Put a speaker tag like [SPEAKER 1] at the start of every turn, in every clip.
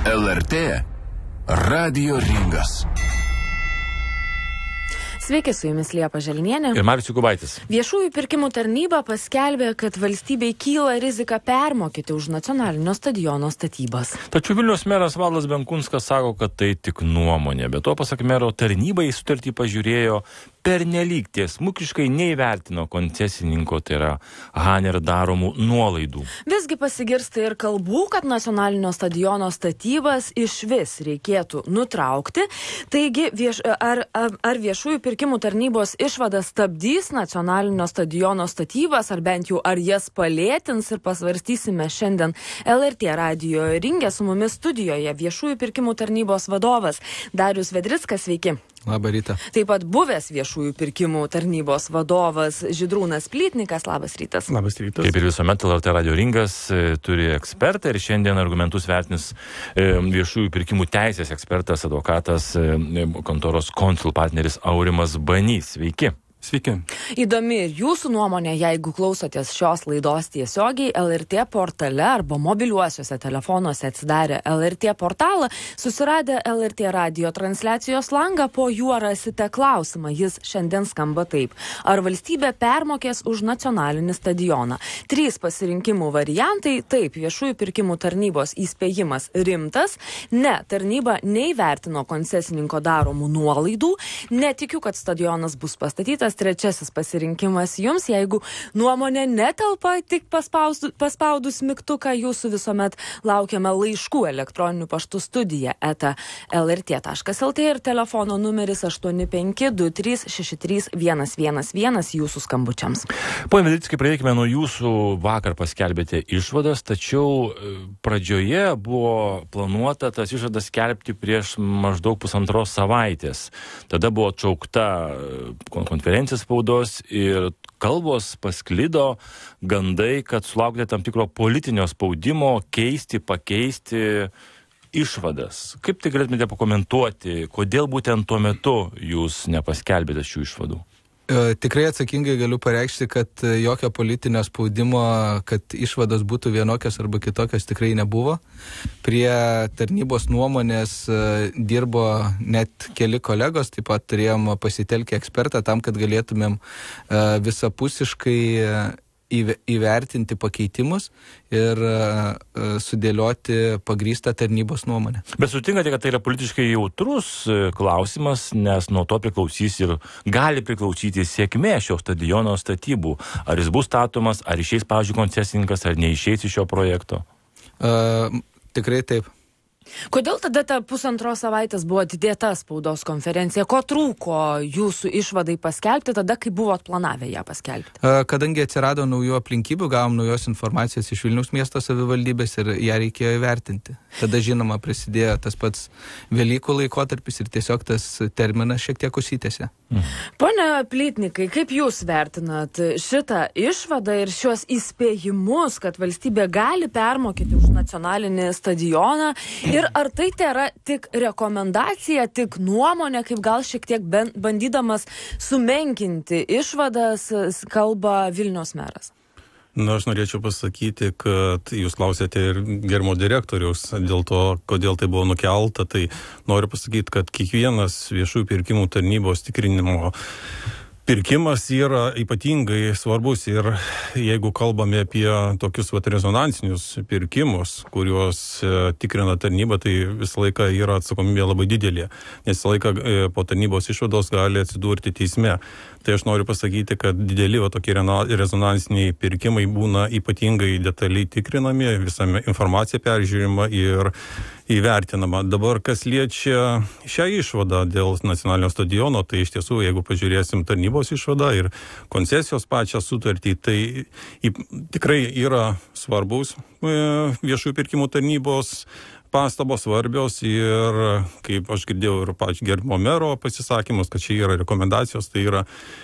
[SPEAKER 1] LRT Radio Ringas.
[SPEAKER 2] Sveiki, su jumis Liepa Želnienė.
[SPEAKER 3] Ir Marius Jokubaitis.
[SPEAKER 2] Viešųjų pirkimų tarnyba paskelbė, kad valstybei kyla rizika permokyti už nacionalinio stadiono statybas.
[SPEAKER 3] Tačiau Vilniaus meras Valdas Benkunskas sako, kad tai tik nuomonė. Be to, pasak mero, tarnyba į sutartį pažiūrėjo pernelyg tiesmukiškai neįvertino koncesininko, tai yra Haner daromų nuolaidų.
[SPEAKER 2] Visgi pasigirsta ir kalbų, kad nacionalinio stadiono statybas išvis reikėtų nutraukti. Taigi, ar viešųjų pirkimų tarnybos išvada stabdys nacionalinio stadiono statybas, ar bent jau ar jas palėtins, ir pasvarstysime šiandien LRT Radio Ringe. Su mumis studijoje viešųjų pirkimų tarnybos vadovas Darius Vedrickas, sveiki.
[SPEAKER 4] Labą rytą.
[SPEAKER 2] Taip pat buvęs viešųjų pirkimų tarnybos vadovas Žydrūnas Plytnikas. Labas rytas.
[SPEAKER 4] Labas rytas.
[SPEAKER 3] Kaip ir visuomet, LRT Radio Ringas turi ekspertą ir šiandien argumentus vertins viešųjų pirkimų teisės ekspertas, advokatas, kontoros Consul partneris Aurimas Banys. Sveiki.
[SPEAKER 4] Sveiki.
[SPEAKER 2] Įdomi ir jūsų nuomonė, jeigu klausotės šios laidos tiesiogiai LRT portale arba mobiliuosiuose telefonuose atsidarę LRT portalą, susiradę LRT radio transliacijos langą, po juo rasite klausimą. Jis šiandien skamba taip. Ar valstybė permokės už nacionalinį stadioną? 3 pasirinkimų variantai. Taip, viešųjų pirkimų tarnybos įspėjimas rimtas. Ne, tarnyba neįvertino koncesininko daromų nuolaidų. Netikiu, kad stadionas bus pastatytas. 3 pasirinkimas jums, jeigu nuomonė netelpa, tik paspaudus mygtuką, jūsų visuomet laukiame laiškų elektroniniu paštu studija@lrt.lt ir telefono numeris 8523631111 jūsų skambučiams.
[SPEAKER 3] Pone Vedrickai, pradėkime nuo jūsų. Vakar paskelbėte išvadas, tačiau pradžioje buvo planuota tas išvadas skelbti prieš maždaug 1,5 savaitės. Tada buvo atšaukta konferencija spaudos ir kalbos pasklido gandai, kad sulaukite tam tikro politinio spaudimo pakeisti išvadas. Kaip tai galėtumėte pakomentuoti, kodėl būtent tuo metu jūs nepaskelbėte šių išvadų?
[SPEAKER 4] Tikrai atsakingai galiu pareikšti, kad jokio politinio spaudimo, kad išvados būtų vienokios arba kitokios, tikrai nebuvo. Prie tarnybos nuomonės dirbo net keli kolegos, taip pat turėjom pasitelkę ekspertą tam, kad galėtumėm visapusiškai įvertinti pakeitimus ir sudėlioti pagrįstą tarnybos nuomonę.
[SPEAKER 3] Bet sutinkate, kad tai yra politiškai jautrus klausimas, nes nuo to priklausys ir gali priklausyti sėkmė šio stadiono statybų. Ar jis bus statomas, ar išeis, pavyzdžiui, koncesininkas, ar neišeis iš šio projekto?
[SPEAKER 4] Tikrai taip.
[SPEAKER 2] Kodėl tada ta 1,5 savaitės buvo atidėta spaudos konferencija? Ko trūko jūsų išvadai paskelbti tada, kai buvot planavę ją paskelbti?
[SPEAKER 4] Kadangi atsirado naujų aplinkybių, gavom naujos informacijos iš Vilniaus miesto savivaldybės ir ją reikėjo įvertinti. Tada, žinoma, prasidėjo tas pats Velykų laikotarpis ir tiesiog tas terminas šiek tiek užsitęsė.
[SPEAKER 2] Pone Plytnikai, kaip jūs vertinat šitą išvadą ir šios įspėjimus, kad valstybė gali permokyti už nacionalinį stadioną? Ir ar tai yra tik rekomendacija, tik nuomonė, kaip gal šiek tiek bandydamas sumenkinti išvadas, kalba Vilniaus meras?
[SPEAKER 5] Na, aš norėčiau pasakyti, kad jūs klausėte ir germo direktoriaus dėl to, kodėl tai buvo nukelta. Tai noriu pasakyti, kad kiekvienas viešųjų pirkimų tarnybos tikrinimo pirkimas yra ypatingai svarbus ir jeigu kalbame apie tokius rezonansinius pirkimus, kuriuos tikrina tarnyba, tai visą laiką yra atsakomybė labai didelė, nes visą laiką po tarnybos išvados gali atsidurti teisme. Tai aš noriu pasakyti, kad dideli tokie rezonansiniai pirkimai būna ypatingai detaliai tikrinami, visame informacija peržiūrima ir įvertinama. Dabar, kas liečia šią išvadą dėl nacionalinio stadiono, tai iš tiesų, jeigu pažiūrėsim tarnybos išvadą ir koncesijos pačią sutartį, tai tikrai yra svarbus viešųjų pirkimų tarnybos pastabos svarbios ir, kaip aš girdėjau ir pačio gerbiamo mero pasisakymus, kad čia yra rekomendacijos, tai yra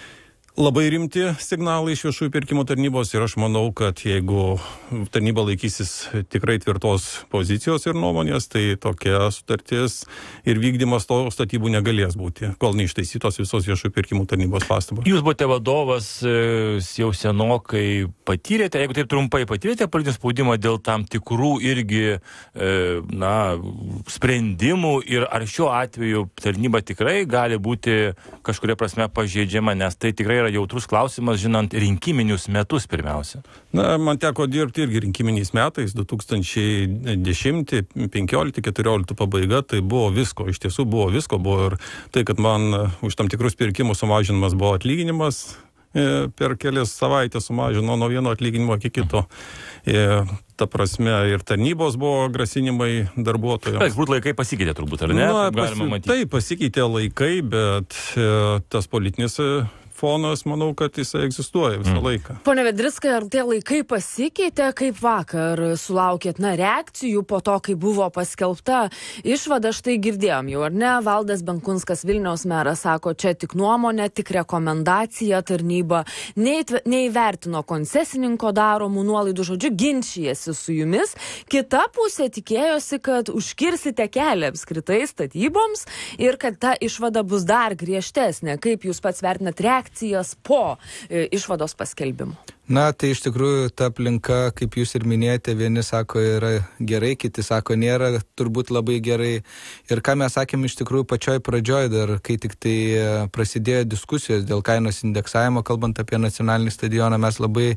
[SPEAKER 5] labai rimti signalai iš viešųjų pirkimų tarnybos ir aš manau, kad jeigu tarnyba laikysis tikrai tvirtos pozicijos ir nuomonės, tai tokia sutartis ir vykdymas to statybų negalės būti, kol neištaisytos visos viešųjų pirkimų tarnybos pastabos.
[SPEAKER 3] Jūs buvote vadovas jau senokai, patyrėte, jeigu taip trumpai, patyrėte politinį spaudimą dėl tam tikrų irgi sprendimų ir ar šiuo atveju tarnyba tikrai gali būti kažkuria prasme pažeidžiama, nes tai tikrai yra jautrus klausimas, žinant rinkiminius metus pirmiausia.
[SPEAKER 5] Na, man teko dirbti irgi rinkiminiais metais, 2010, 15, 14 pabaiga, tai buvo visko, iš tiesų buvo visko, buvo ir tai, kad man už tam tikrus pirkimus sumažinimas buvo atlyginimas, per kelias savaitės sumažino nuo vieno atlyginimo iki kito. Ta prasme, ir tarnybos buvo grasinimai darbuotojams.
[SPEAKER 3] Turbūt laikai pasikeitė turbūt, ar ne?
[SPEAKER 5] Taip, pasikeitė laikai, bet tas politinis fonas, manau, kad jisai egzistuoja visą laiką.
[SPEAKER 2] Pone Vedrickai, ar tie laikai pasikeitė, kaip vakar sulaukėt, reakcijų po to, kai buvo paskelbta išvada, štai girdėjom jau, ar ne? Valdas Benkunskas, Vilniaus meras, sako, čia tik nuomonė, tik rekomendacija, tarnyba neįvertino koncesininko daromų nuolaidų, žodžiu, ginčijasi su jumis. Kita pusė tikėjosi, kad užkirsite kelią apskritai statyboms ir kad ta išvada bus dar griežtesnė. Kaip jūs pats vertinat reakcijas po išvados paskelbimo?
[SPEAKER 4] Na, tai iš tikrųjų ta aplinka, kaip jūs ir minėjote, vieni sako yra gerai, kiti sako nėra turbūt labai gerai. Ir ką mes sakėm iš tikrųjų pačioj pradžioj dar, kai tik tai prasidėjo diskusijos dėl kainos indeksavimo, kalbant apie nacionalinį stadioną, mes labai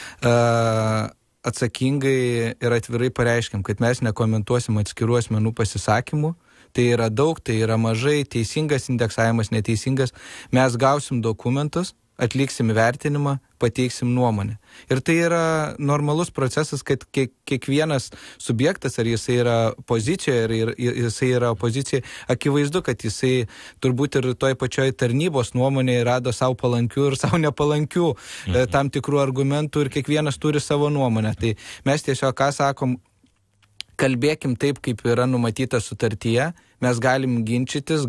[SPEAKER 4] atsakingai ir atvirai pareiškėm, kad mes nekomentuosim atskirų asmenų pasisakymų. Tai yra daug, tai yra mažai, teisingas indeksavimas, neteisingas. Mes gausim dokumentus, atliksim vertinimą, pateiksim nuomonę. Ir tai yra normalus procesas, kad kiekvienas subjektas, ar jisai yra pozicijoje, ar jisai yra opozicija, akivaizdu, kad jisai turbūt ir toj pačioj tarnybos nuomonėje rado savo palankių ir savo nepalankių tam tikrų argumentų ir kiekvienas turi savo nuomonę. Tai mes tiesiog ką sakom, kalbėkim taip, kaip yra numatyta sutartyje, mes galim ginčytis,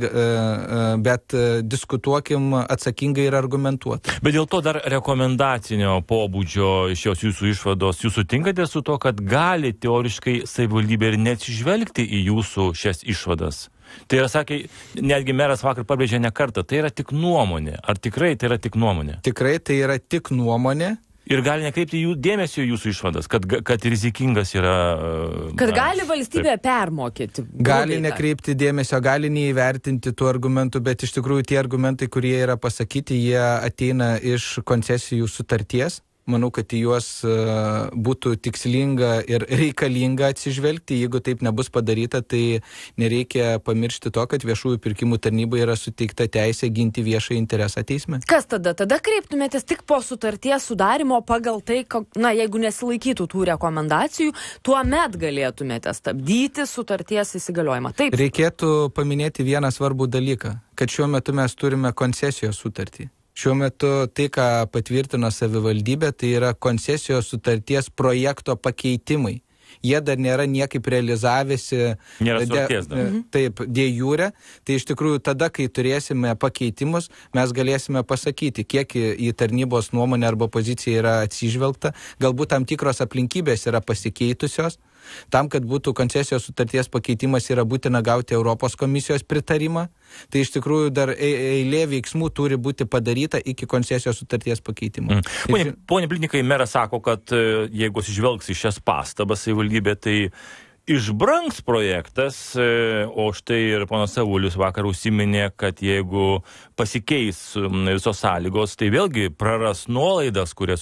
[SPEAKER 4] bet diskutuokim atsakingai ir argumentuotai.
[SPEAKER 3] Bet dėl to dar rekomendacinio pobūdžio šios jūsų išvados, jūs sutinkate su to, kad gali teoriškai savivaldybė ir neatsižvelgti į jūsų šias išvadas? Tai yra, sakė, netgi meras vakar pabrėžė ne kartą, tai yra tik nuomonė. Ar tikrai tai yra tik nuomonė?
[SPEAKER 4] Tikrai tai yra tik nuomonė.
[SPEAKER 3] Ir gali nekreipti jų dėmesio jūsų išvadas, kad rizikingas yra...
[SPEAKER 2] Kad gali valstybė permokyti.
[SPEAKER 4] Gali nekreipti dėmesio, gali neįvertinti tų argumentų, bet iš tikrųjų tie argumentai, kurie yra pasakyti, jie ateina iš koncesijų sutarties. Manau, kad į juos būtų tikslinga ir reikalinga atsižvelgti. Jeigu taip nebus padaryta, tai nereikia pamiršti to, kad viešųjų pirkimų tarnybai yra suteikta teisė ginti viešą interesą teisme.
[SPEAKER 2] Kas tada? Tada kreiptumėtės tik po sutarties sudarimo pagal tai, jeigu nesilaikytų tų rekomendacijų, tuomet galėtumėte stabdyti sutarties įsigaliojimą. Taip.
[SPEAKER 4] Reikėtų paminėti vieną svarbų dalyką, kad šiuo metu mes turime koncesijos sutartį. Šiuo metu tai, ką patvirtino savivaldybė, tai yra koncesijos sutarties projekto pakeitimai. Jie dar nėra niekaip realizavęsi.
[SPEAKER 3] Nėra sutarties dar.
[SPEAKER 4] Taip, de jure. Tai iš tikrųjų tada, kai turėsime pakeitimus, mes galėsime pasakyti, kiek į tarnybos nuomonę arba poziciją yra atsižvelgta. Galbūt tam tikros aplinkybės yra pasikeitusios. Tam, kad būtų koncesijos sutarties pakeitimas, yra būtina gauti Europos komisijos pritarimą. Tai iš tikrųjų dar eilė veiksmų turi būti padaryta iki koncesijos sutarties pakeitimo.
[SPEAKER 3] Pone Blinikai, meras sako, kad jeigu atsižvelgs į šias pastabas savivaldybė, tai išbrangs projektas, o štai ir ponas Savulis vakar užsiminė, kad jeigu pasikeis visos sąlygos, tai vėlgi praras nuolaidas, kurias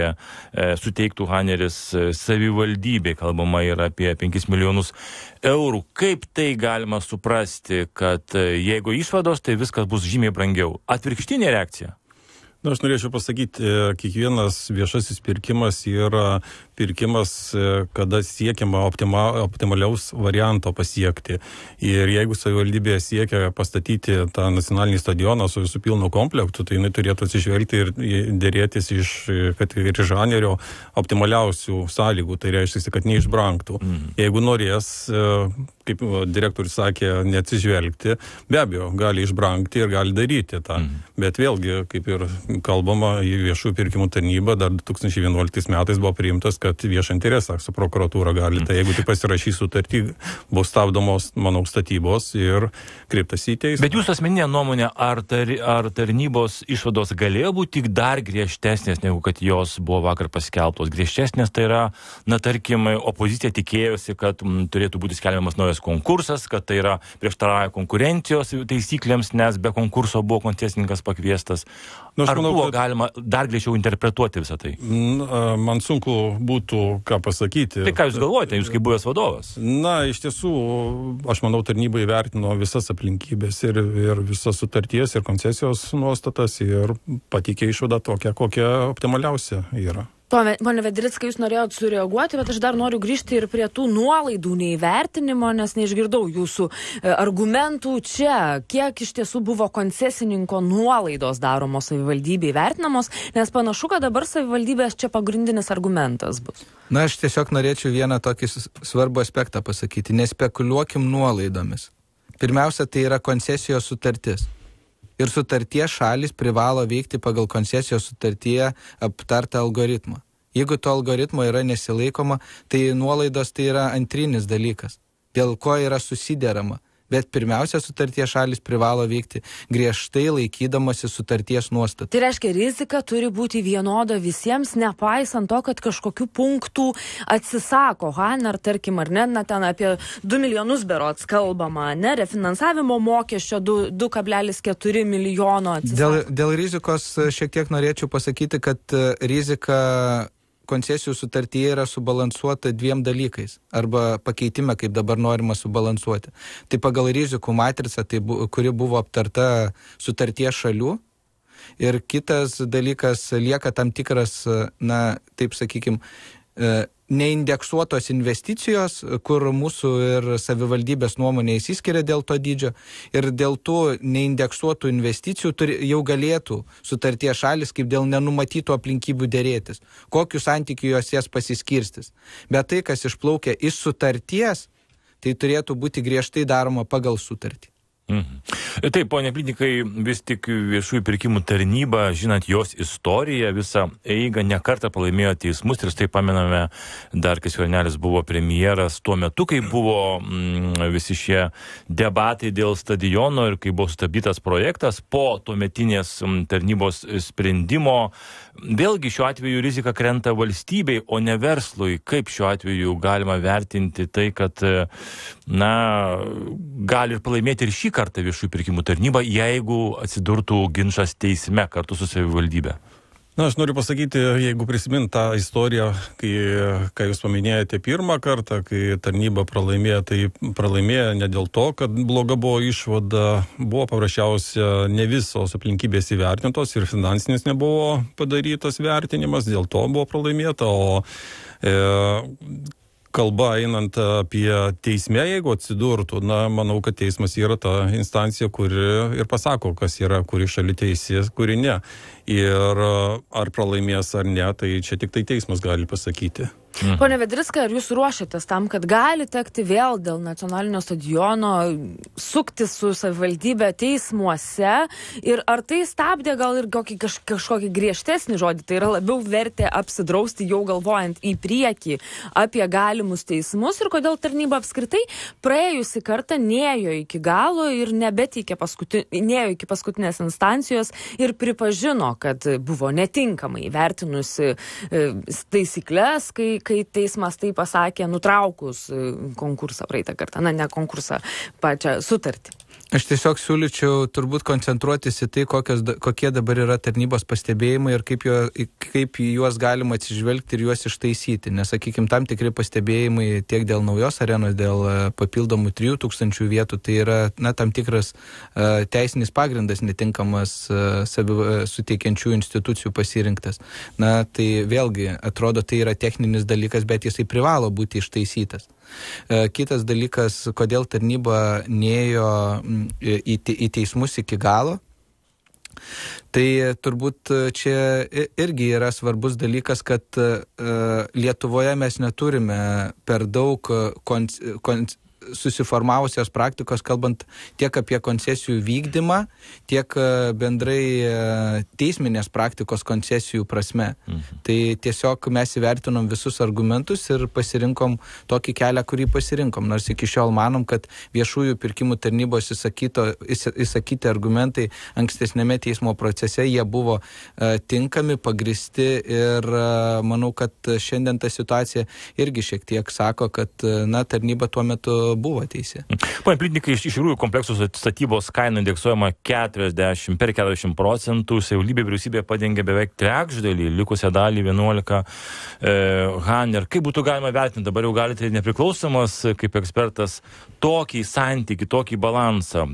[SPEAKER 3] suteiktų Haneris savivaldybė, kalbama yra apie 5 milijonus eurų. Kaip tai galima suprasti, kad jeigu išvados, tai viskas bus žymiai brangiau? Atvirkštinė reakcija?
[SPEAKER 5] Na, aš norėčiau pasakyti, kiekvienas viešasis pirkimas yra pirkimas, kada siekiama optimaliaus varianto pasiekti. Ir jeigu savivaldybė siekia pastatyti tą nacionalinį stadioną su visų pilnu komplektu, tai jinai turėtų atsižvelgti ir dėrėtis iš Hanerio optimaliausių sąlygų. Tai reiškia, kad neišbrangtų. Jeigu norės, kaip direktorius sakė, neatsižvelgti, be abejo, gali išbrangti ir gali daryti tą. Bet vėlgi, kaip ir kalbama, į viešųjų pirkimų tarnybą dar 2011 metais buvo priimtas, kad viešą interesą su prokuratūra gali. Tai jeigu tik pasirašys sutartį, bus stabdomos, manau, statybos ir kreiptas į teismą.
[SPEAKER 3] Bet jūsų asmeninė nuomonė, ar tarnybos išvados galėjo būti tik dar griežtesnės, negu kad jos buvo vakar paskelbtos? Griežtesnės tai yra, tarkim, opozicija tikėjosi, kad turėtų būti skelbiamas naujas naujas konkursas, kad tai yra prieštarauja konkurencijos taisyklėms, nes be konkurso buvo koncesininkas pakviestas. Ar buvo galima dar greičiau interpretuoti visą tai?
[SPEAKER 5] Man sunku būtų ką pasakyti.
[SPEAKER 3] Tai ką jūs galvojate, jūs kaip buvęs vadovas?
[SPEAKER 5] Na, iš tiesų, aš manau, tarnyba įvertino visas aplinkybės ir visas sutarties ir koncesijos nuostatas ir pateikė išvadą tokią, kokia optimaliausia yra.
[SPEAKER 2] Pone Vedrickai, jūs norėjot sureaguoti, bet aš dar noriu grįžti ir prie tų nuolaidų neįvertinimo, nes neišgirdau jūsų argumentų čia, kiek iš tiesų buvo koncesininko nuolaidos daromos savivaldybei vertinamos, nes panašu, kad dabar savivaldybės čia pagrindinis argumentas bus.
[SPEAKER 4] Na, aš tiesiog norėčiau vieną tokį svarbų aspektą pasakyti. Nespekuliuokim nuolaidomis. Pirmiausia, tai yra koncesijos sutartis. Ir sutarties šalis privalo veikti pagal koncesijos sutartyje aptartą algoritmą. Jeigu to algoritmo yra nesilaikoma, tai nuolaidos tai yra antrinis dalykas, dėl ko yra susiderama. Bet pirmiausia, sutarties šalis privalo veikti griežtai laikydamasi sutarties nuostatų.
[SPEAKER 2] Tai reiškia, rizika turi būti vienoda visiems, nepaisant to, kad kažkokių punktų atsisako. Ar tarkim, ar ne, ten apie 2 milijonus berods kalbama, ne, refinansavimo mokesčio 2,4 milijono atsisako.
[SPEAKER 4] Dėl rizikos šiek tiek norėčiau pasakyti, kad rizika koncesijų sutartyje yra subalansuota 2 dalykais, arba pakeitime, kaip dabar norima subalansuoti. Tai pagal rizikų matricą, kuri buvo aptarta sutarties šalių, ir kitas dalykas lieka tam tikras, na, taip sakykim, neindeksuotos investicijos, kur mūsų ir savivaldybės nuomonė įsiskiria dėl to dydžio, ir dėl tų neindeksuotų investicijų jau galėtų sutarties šalis kaip dėl nenumatytų aplinkybių dėrėtis, kokiu santykiu jos jas pasiskirstys. Bet tai, kas išplaukia iš sutarties, tai turėtų būti griežtai daroma pagal sutartį.
[SPEAKER 3] Taip, ponia Plytnikai, vis tik viešųjų pirkimų tarnyba, žinant jos istoriją, visą eigą nekartą pralaimėjo teismus, ir tai pamename dar, kai Skvernelis buvo premjeras tuo metu, kai buvo visi šie debatai dėl stadiono ir kai buvo sustabdytas projektas po tuometinės tarnybos sprendimo. Vėlgi šiuo atveju rizika krenta valstybei, o ne verslui. Kaip šiuo atveju galima vertinti tai, kad gali ir pralaimėti ir šį kartą viešųjų pirkimų tarnyba, jeigu atsidurtų ginčas teisme kartu su savivaldybė?
[SPEAKER 5] Na, aš noriu pasakyti, jeigu prisimint tą istoriją, kai jūs paminėjote pirmą kartą, kai tarnyba pralaimėjo, tai pralaimėjo ne dėl to, kad bloga buvo išvada, buvo paprasčiausia ne visos aplinkybės įvertintos ir finansinis nebuvo padarytas vertinimas, dėl to buvo pralaimėta, o kalba einant apie teisme, jeigu atsidurtų, manau, kad teismas yra ta instancija, kuri ir pasako, kas yra, kuri šali teisės, kuri ne. Ir ar pralaimės ar ne, tai čia tik tai teismas gali pasakyti.
[SPEAKER 2] Pone Vedrickai, ar jūs ruošiatės tam, kad gali tekti vėl dėl nacionalinio stadiono sukti su savivaldybė teismuose, ir ar tai stabdė gal ir kažkokį griežtesnį žodį, tai yra labiau vertė apsidrausti jau galvojant į priekį apie galimus teismus, ir kodėl tarnyba apskritai praėjusi kartą nėjo iki galo ir nėjo iki paskutinės instancijos ir pripažino, kad buvo netinkamai vertinusi taisyklės, kai teismas tai pasakė nutraukus konkursą praeitą kartą, ne konkursą, pačią sutartį.
[SPEAKER 4] Aš tiesiog siūlyčiau turbūt koncentruotis į tai, kokie dabar yra tarnybos pastebėjimai ir kaip juos galima atsižvelgti ir juos ištaisyti. Nes, sakykime, tam tikri pastebėjimai tiek dėl naujos arenos, dėl papildomų 3000 vietų, tai yra tam tikras teisinis pagrindas netinkamas suteikiančių institucijų pasirinktas. Tai vėlgi, atrodo, tai yra techninis dalykas, bet jisai privalo būti ištaisytas. Kitas dalykas, kodėl tarnyba nėjo į teismus iki galo, tai turbūt čia irgi yra svarbus dalykas, kad Lietuvoje mes neturime per daug susiformavusios praktikos, kalbant tiek apie koncesijų vykdymą, tiek bendrai teisminės praktikos koncesijų prasme. Tai tiesiog mes įvertinom visus argumentus ir pasirinkom tokį kelią, kurį pasirinkom. Nors iki šiol manom, kad viešųjų pirkimų tarnybos įsakyti argumentai ankstesnėme teismo procese, jie buvo tinkami, pagristi, ir manau, kad šiandien ta situacija irgi šiek tiek sako, kad tarnyba tuo metu buvo teisė.
[SPEAKER 3] Pone Plytnikai, iš tikrųjų kompleksų statybos kaina indeksuojama 40%, savivaldybė vyriausybė padengia beveik trečdalį, likusią dalį 11 Haner. Kaip būtų galima vertinti, dabar jau galite nepriklausomas kaip ekspertas tokį santykį, tokį balansą?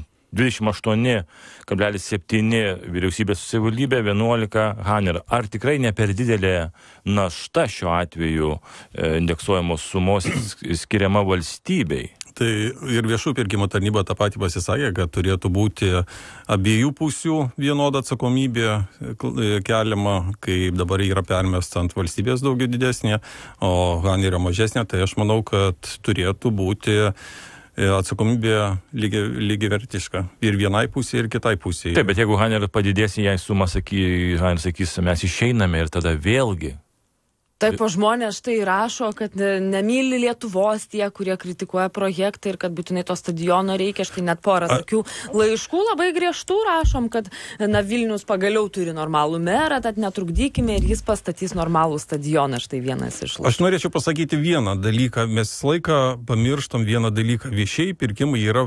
[SPEAKER 3] 28,7 vyriausybės savivaldybė, 11 Haner. Ar tikrai ne per didelė našta šiuo atveju indeksuojamos sumos skiriama valstybei?
[SPEAKER 5] Tai ir viešų pirkimo tarnyba tą patį pasisakė, kad turėtų būti abiejų pusių vienoda atsakomybė keliama, kai dabar yra permesta ant valstybės daugiau didesnė, o Hanerio mažesnė, tai aš manau, kad turėtų būti atsakomybė lygiavertiška ir vienai pusė, ir kitai pusė.
[SPEAKER 3] Taip, bet jeigu Haner padidės, jei suma Haner sakys, mes išeiname ir tada vėlgi.
[SPEAKER 2] Taip, o žmonės štai rašo, kad nemyli Lietuvos tie, kurie kritikuoja projektą ir kad būtinai to stadiono reikia. Štai net porą tokių laiškų labai griežtų rašom, kad Vilnius pagaliau turi normalų merą, tad netrukdykime ir jis pastatys normalų stadioną. Štai vienas iš laiškų.
[SPEAKER 5] Aš norėčiau pasakyti vieną dalyką. Mes laiką pamirštam vieną dalyką. Viešieji pirkimai yra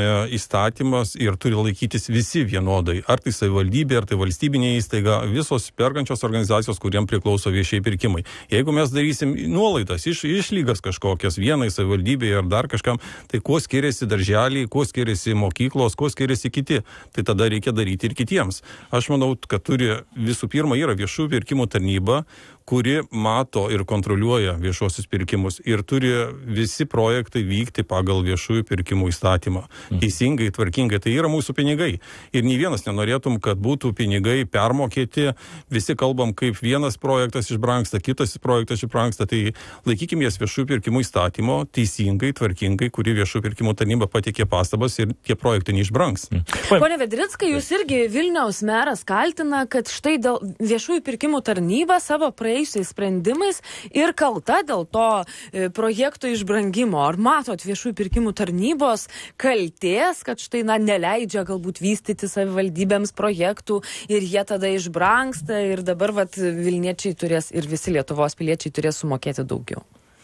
[SPEAKER 5] įstatymas ir turi laikytis visi vienodai. Ar tai savivaldybė, ar tai valstybinė įstaiga, visos perkančios organizacijos, kuriem priklauso viešieji pirkimai. Jeigu mes darysim nuolaidas, išlygas kažkokias vienai savivaldybėje ar dar kažkam, tai kuo skiriasi darželiai, kuo skiriasi mokyklos, kuo skiriasi kiti, tai tada reikia daryti ir kitiems. Aš manau, kad visų pirma yra viešų pirkimų tarnyba, kuri mato ir kontroliuoja viešuosius pirkimus ir turi visi projektai vykti pagal viešųjų pirkimų įstatymą. Teisingai, tvarkingai, tai yra mūsų pinigai. Ir nei vienas nenorėtum, kad būtų pinigai permokėti, visi kalbam, kaip vienas projektas išbrangsta, kitas projektas išbrangsta, tai laikykime jas viešųjų pirkimų įstatymo, teisingai, tvarkingai, kuri viešųjų pirkimų tarnyba pateikė pastabas ir tie projektai neišbrangs.
[SPEAKER 2] Pone Vedrickai, jūs irgi Vilniaus meras kaltina, kad štai dėl viešųjų pirkimų tarnyba savo praėjusiais sprendimais ir kalta dėl to projekto išbrangimo. Ar matot viešųjų pirkimų tarnybos kaltės, kad štai neleidžia galbūt vystyti savivaldybėms projektų ir jie tada išbrangsta ir dabar Vilniečiai turės ir visi Lietuvos piliečiai turės sumokėti daugiau?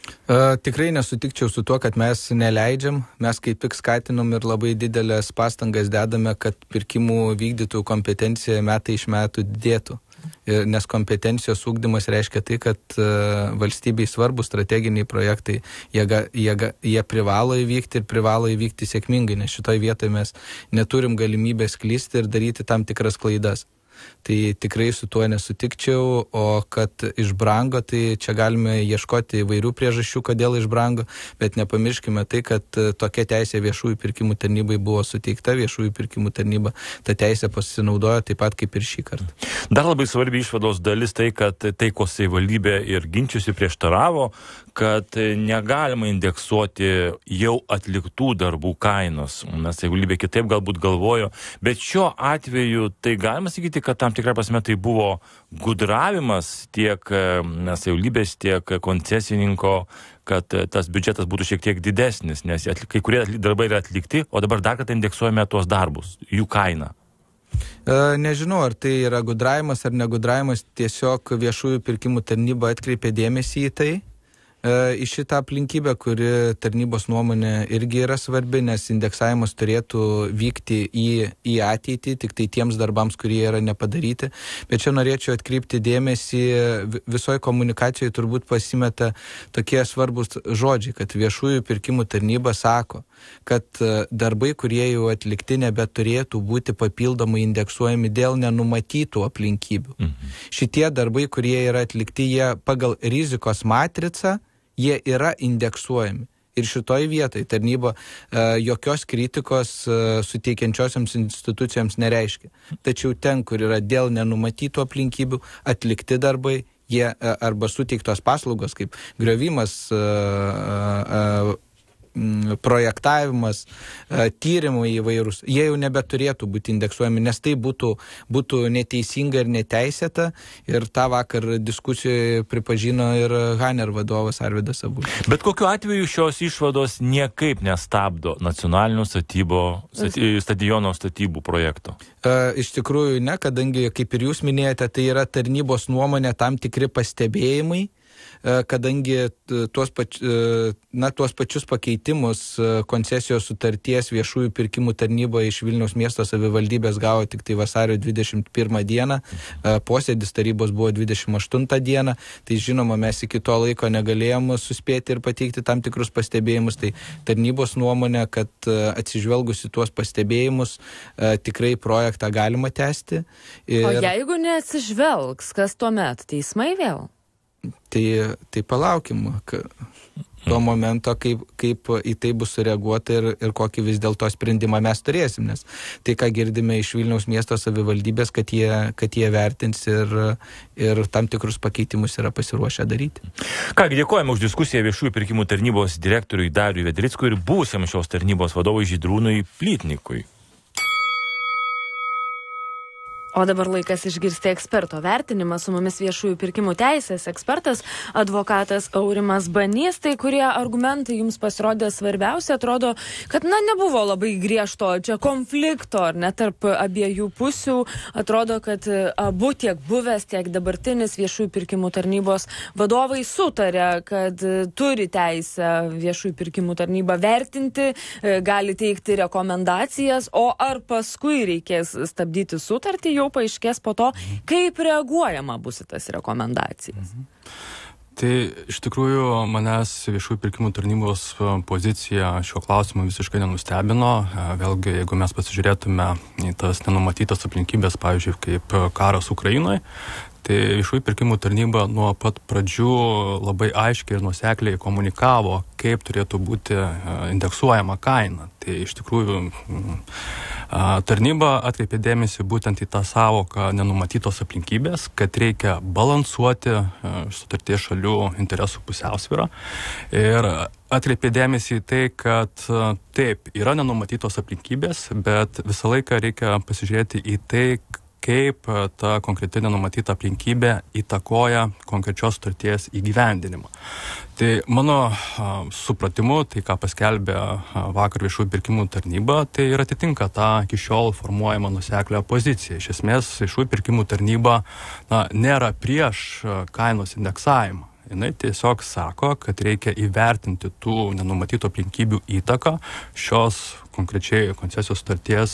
[SPEAKER 4] Tikrai nesutikčiau su tuo, kad mes neleidžiam. Mes kaip tik skatinam ir labai didelės pastangas dedame, kad pirkimų vykdytojų kompetencija metai iš metų didėtų. Nes kompetencijos ugdymas reiškia tai, kad valstybei svarbus strateginiai projektai, jie privalo įvykti ir privalo įvykti sėkmingai, nes šitoj vietoje mes neturim galimybės klysti ir daryti tam tikras klaidas. Tai tikrai su tuo nesutikčiau, o kad išbrango, tai čia galime ieškoti įvairių priežasčių, kodėl išbrango, bet nepamirškime tai, kad tokia teisė viešųjų pirkimų tarnybai buvo suteikta, viešųjų pirkimų tarnyba tą teisę pasinaudojo taip pat kaip ir šį kartą.
[SPEAKER 3] Dar labai svarbi išvados dalis tai, kad tai, ko savivaldybė ir ginčiusi prieštaravo, kad negalima indeksuoti jau atliktų darbų kainos. Nes savivaldybė kitaip galbūt galvojo, bet šiuo atveju tai galima sakyti, kad tam tikrą prasme tai buvo gudravimas tiek savivaldybės, tiek koncesininko, kad tas biudžetas būtų šiek tiek didesnis, nes kai kurie darbai yra atlikti, o dabar dar kartą indeksuojame tuos darbus, jų kainą.
[SPEAKER 4] Nežinau, ar tai yra gudravimas ar negudravimas, tiesiog viešųjų pirkimų tarnyba atkreipė dėmesį į tai, į šitą aplinkybę, kuri tarnybos nuomonė irgi yra svarbi, nes indeksavimas turėtų vykti į ateitį, tik tai tiems darbams, kurie yra nepadaryti. Bet čia norėčiau atkreipti dėmesį, visoje komunikacijoje turbūt pasimeta tokie svarbus žodžiai, kad viešųjų pirkimų tarnyba sako, kad darbai, kurie jau atlikti, nebeturėtų būti papildomai indeksuojami dėl nenumatytų aplinkybių. Šitie darbai, kurie yra atlikti, jie pagal rizikos matricą, jie yra indeksuojami. Ir šitoj vietoj tarnyba jokios kritikos suteikiančiosioms institucijoms nereiškia. Tačiau ten, kur yra dėl nenumatytų aplinkybių atlikti darbai, jie arba suteiktos paslaugos kaip griovimas, projektavimas, tyrimai įvairūs, jie jau nebeturėtų būti indeksuojami, nes tai būtų neteisinga ir neteisėta. Ir tą vakar diskusijoje pripažino ir Haner vadovas Arvydas Avulis.
[SPEAKER 3] Bet kokiu atveju šios išvados niekaip nestabdo nacionalinio stadiono statybų projekto?
[SPEAKER 4] Iš tikrųjų ne, kadangi, kaip ir jūs minėjote, tai yra tarnybos nuomonė, tam tikri pastebėjimai, kadangi tuos pačius pakeitimus koncesijos sutarties viešųjų pirkimų tarnyba iš Vilniaus miesto savivaldybės gavo tik tai vasario 21 dieną, posėdis tarybos buvo 28 dieną, tai žinoma, mes iki to laiko negalėjom suspėti ir pateikti tam tikrus pastebėjimus, tai tarnybos nuomonė, kad atsižvelgus į tuos pastebėjimus tikrai projektą galima tęsti.
[SPEAKER 2] O jeigu neatsižvelgs, kas tuomet? Teismai vėl?
[SPEAKER 4] Tai palaukim to momento, kaip į tai bus sureaguota ir kokį vis dėlto sprendimą mes turėsim, nes tai, ką girdime iš Vilniaus miesto savivaldybės, kad jie vertins ir tam tikrus pakeitimus yra pasiruošę daryti.
[SPEAKER 3] Kągi, dėkojame už diskusiją viešųjų pirkimų tarnybos direktoriui Dariui Vedrickui ir buvusiam šios tarnybos vadovui Žydrūnui Plytnikui.
[SPEAKER 2] O dabar laikas išgirsti eksperto vertinimą. Su mumis viešųjų pirkimų teisės ekspertas, advokatas Aurimas Banys. Tai kurie argumentai jums pasirodė svarbiausia? Atrodo, kad nebuvo labai griežto čia konflikto, ar ne, tarp abiejų pusių. Atrodo, kad abu tiek buvęs, tiek dabartinis viešųjų pirkimų tarnybos vadovai sutarė, kad turi teisę viešųjų pirkimų tarnybą vertinti, gali teikti rekomendacijas, o ar paskui reikės stabdyti sutartį, jau paaiškės po to, kaip reaguojama bus į tas rekomendacijas.
[SPEAKER 5] Tai iš tikrųjų manęs viešųjų pirkimų tarnybos pozicija šiuo klausimu visiškai nenustebino. Vėlgi, jeigu mes pasižiūrėtume į tas nenumatytas aplinkybės, pavyzdžiui, kaip karas Ukrainoje, tai viešųjų pirkimų tarnyba nuo pat pradžių labai aiškiai ir nuosekliai komunikavo, kaip turėtų būti indeksuojama kaina. Tai iš tikrųjų tarnyba atkreipė dėmesį būtent į tą savoką nenumatytos aplinkybės, kad reikia balansuoti sutarties šalių interesų pusiausvyrą ir atkreipė dėmesį į tai, kad taip, yra nenumatytos aplinkybės, bet visą laiką reikia pasižiūrėti į tai, kaip ta konkreti nenumatyta aplinkybė įtakoja konkrečios sutarties įgyvendinimą. Tai mano supratimu, tai ką paskelbė vakar viešųjų pirkimų tarnyba, tai ir atitinka tą iki šiol formuojamą nuoseklią poziciją. Iš esmės, viešųjų pirkimų tarnyba nėra prieš kainos indeksavimą. Jinai tiesiog sako, kad reikia įvertinti tų nenumatytų aplinkybių įtaką šios konkrečiai koncesijos sutarties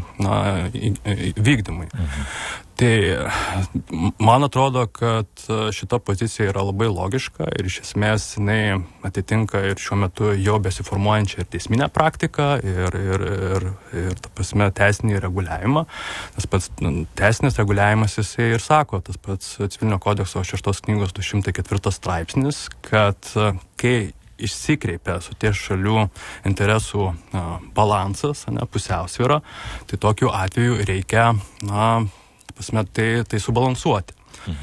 [SPEAKER 5] vykdymui. Tai man atrodo, kad šita pozicija yra labai logiška ir iš esmės jinai atitinka ir šiuo metu jau besiformuojančią ir teisminę praktiką ir ta prasme teisinį reguliavimą. Tas pats teisinis reguliavimas jisai ir sako, tas pats Civilinio kodekso 6 knygos 204 straipsnis, kad kai išsikreipia sutarties šalių interesų balansas, pusiausvyra, tai tokiu atveju reikia tai subalansuoti.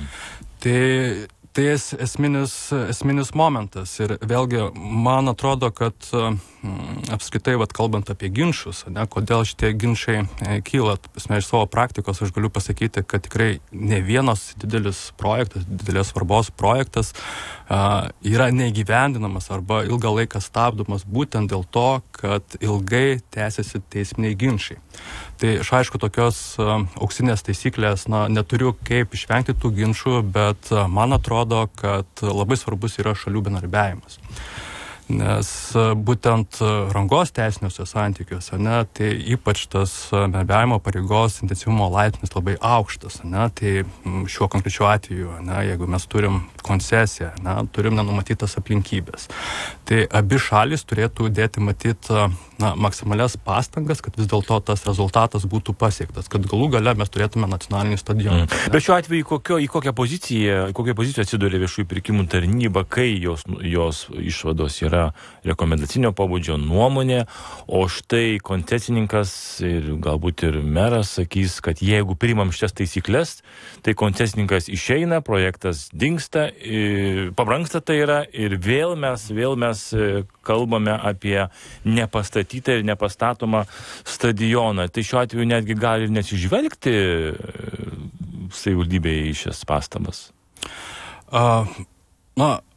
[SPEAKER 5] Tai esminis momentas ir vėlgi man atrodo, kad apskritai, kalbant apie ginčus, kodėl šitie ginčai kyla, iš savo praktikos aš galiu pasakyti, kad tikrai ne vienas didelis projektas, didelės svarbos projektas yra neįgyvendinamas arba ilgą laiką stabdomas būtent dėl to, kad ilgai tęsiasi teisminiai ginčai. Tai aš aišku, tokios auksinės taisyklės neturiu kaip išvengti tų ginčų, bet man atrodo, kad labai svarbus yra šalių bendradarbiavimas. Nes būtent rangos teisiniuose santykiuose, tai ypač tas bendradarbiavimo pareigos intensyvumo laipsnis labai aukštas. Tai šiuo konkrečiu atveju, jeigu mes turim koncesiją, turim nenumatytas aplinkybės, tai abi šalys turėtų dėti maksimalias pastangas, kad vis dėlto tas rezultatas būtų pasiektas, kad galų gale mes turėtume nacionalinį stadioną.
[SPEAKER 3] Bet šiuo atveju į kokią poziciją atsiduria viešųjų pirkimų tarnyba, kai jos išvados yra rekomendacinio pobūdžio nuomonė, o štai koncesininkas ir galbūt ir meras sakys, kad jeigu priimam šias taisyklės, tai koncesininkas išeina, projektas dingsta, pabrangsta tai yra ir vėl mes kalbame apie nepastatytą ir nepastatomą stadioną. Tai šiuo atveju netgi gali nesižvelgti savivaldybėje į šias pastabas.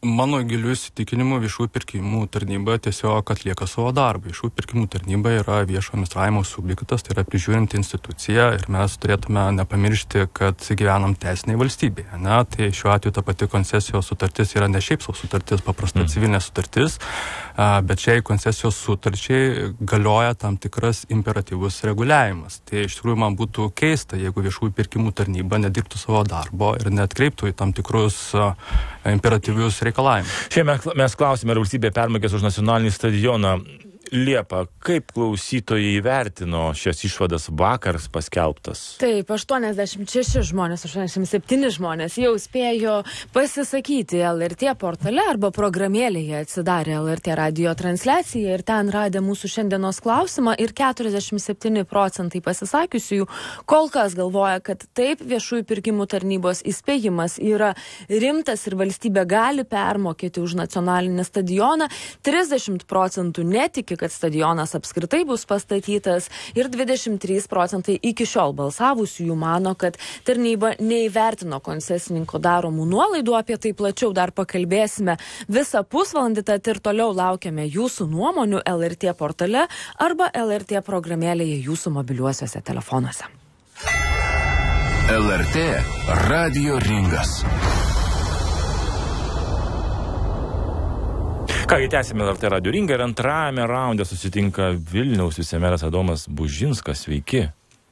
[SPEAKER 6] Mano giliu įsitikinimu viešųjų pirkimų tarnyba tiesiog atlieka savo darbą. Viešųjų pirkimų tarnyba yra viešo administravimo subjektas, tai yra prižiūrinti institucija ir mes turėtume nepamiršti, kad gyvenam teisinėje valstybėje. Ne? Tai šiuo atveju ta pati koncesijos sutartis yra ne šiaip savo sutartis, paprasta civilinė sutartis, bet šiai koncesijos sutarčiai galioja tam tikras imperatyvus reguliavimas. Tai iš tikrųjų man būtų keista, jeigu viešųjų pirkimų tarnyba nedirbtų savo darbo ir neatkreiptų į tam tikrus imperatyvius reikalavimus.
[SPEAKER 3] Šiandien mes klausime, ar valstybė permokės už nacionalinį stadioną. Liepa, kaip klausytojai įvertino šias išvadas vakar paskelbtas?
[SPEAKER 2] Taip, 86 žmonės, 87 žmonės jau spėjo pasisakyti LRT portale arba programėlėje atsidarė LRT radio transliaciją ir ten radė mūsų šiandienos klausimą ir 47% pasisakiusiųjų kol kas galvoja, kad taip viešųjų pirkimų tarnybos įspėjimas yra rimtas ir valstybė gali permokėti už nacionalinį stadioną, 30% netiki, kad stadionas apskritai bus pastatytas ir 23% iki šiol balsavusiųjų mano, kad tarnyba neįvertino koncesininko daromų nuolaidų. Apie tai plačiau dar pakalbėsime visą pusvalandį, tad ir toliau laukiame jūsų nuomonių LRT portale arba LRT programėlėje jūsų mobiliuosiuose telefonuose.
[SPEAKER 1] LRT Radio Ringas.
[SPEAKER 3] Kągi, tęsime LRT radio ringą ir antrajame raunde susitinka Vilniaus vicemeras Adomas Bužinskas. Sveiki.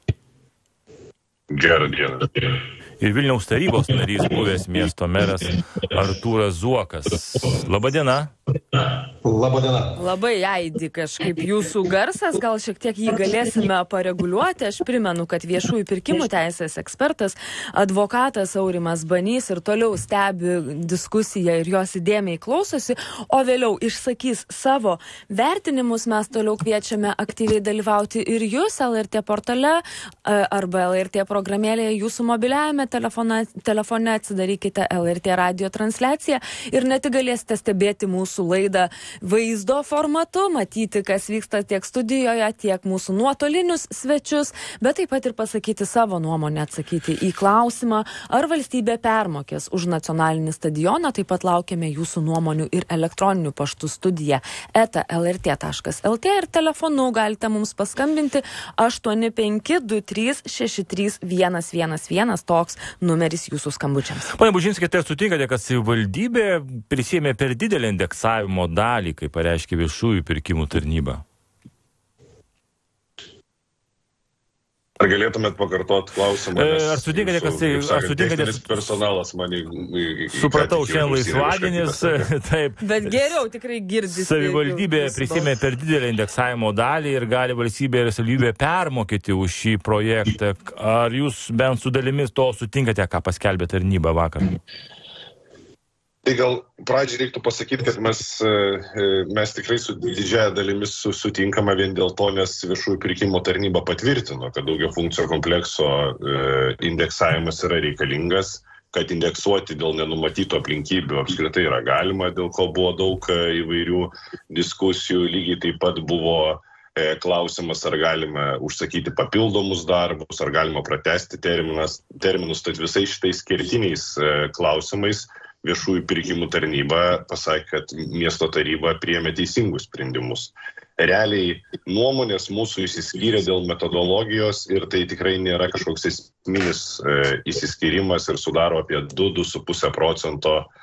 [SPEAKER 7] Gerą dieną.
[SPEAKER 3] Ir Vilniaus tarybos narys, buvęs miesto meras Artūras Zuokas. Labadiena.
[SPEAKER 8] Labadiena.
[SPEAKER 2] Labai aidi kažkaip jūsų garsas, gal šiek tiek jį galėsime pareguliuoti. Aš primenu, kad viešųjų pirkimų teisės ekspertas, advokatas Aurimas Banys ir toliau stebi diskusiją ir jos įdėmiai klausosi, o vėliau išsakys savo vertinimus. Mes toliau kviečiame aktyviai dalyvauti ir jūs LRT portale arba LRT programėlėje jūsų mobiliajame telefone atsidarykite LRT radio transliaciją ir ne tik galėsite stebėti mūsų laidą vaizdo formatu, matyti, kas vyksta tiek studijoje, tiek mūsų nuotolinius svečius, bet taip pat ir pasakyti savo nuomonę, atsakyti į klausimą, ar valstybė permokės už nacionalinį stadioną. Taip pat laukiame jūsų nuomonių ir elektroninių paštų studija @lrt.lt ir telefonu galite mums paskambinti 8523631111, toks numeris jūsų skambučiams.
[SPEAKER 3] Pone Bužinskai, tai sutinkate, kad savivaldybė prisėmė per didelį indeksavimo dalį, kaip pareiškė viešųjų pirkimų tarnyba?
[SPEAKER 7] Ar galėtumėt pakartot klausimą?
[SPEAKER 3] Ar sutinkate, kad
[SPEAKER 7] techninis personalas mane...
[SPEAKER 3] Supratau, šiandien laisvadienis, taip.
[SPEAKER 2] Bet geriau tikrai girdisi.
[SPEAKER 3] Savivaldybė prisėmė per didelį indeksavimo dalį ir gali valstybė ir savivaldybė permokyti už šį projektą. Ar jūs bent su dalimis to sutinkate, ką paskelbė tarnyba vakar?
[SPEAKER 7] Tai gal pradžiai reiktų pasakyti, kad mes tikrai su didžiąja dalimis sutinkame vien dėl to, nes viešųjų pirkimų tarnyba patvirtino, kad daugiafunkcio komplekso indeksavimas yra reikalingas, kad indeksuoti dėl nenumatytų aplinkybių apskritai yra galima, dėl ko buvo daug įvairių diskusijų. Lygiai taip pat buvo klausimas, ar galime užsakyti papildomus darbus, ar galima pratesti terminus. Tad visais šitais kertiniais klausimais viešųjų pirkimų tarnyba pasakė, kad miesto taryba priėmė teisingus sprendimus. Realiai nuomonės mūsų išsiskyrė dėl metodologijos ir tai tikrai nėra kažkoks esminis išsiskyrimas ir sudaro apie 2–2,5%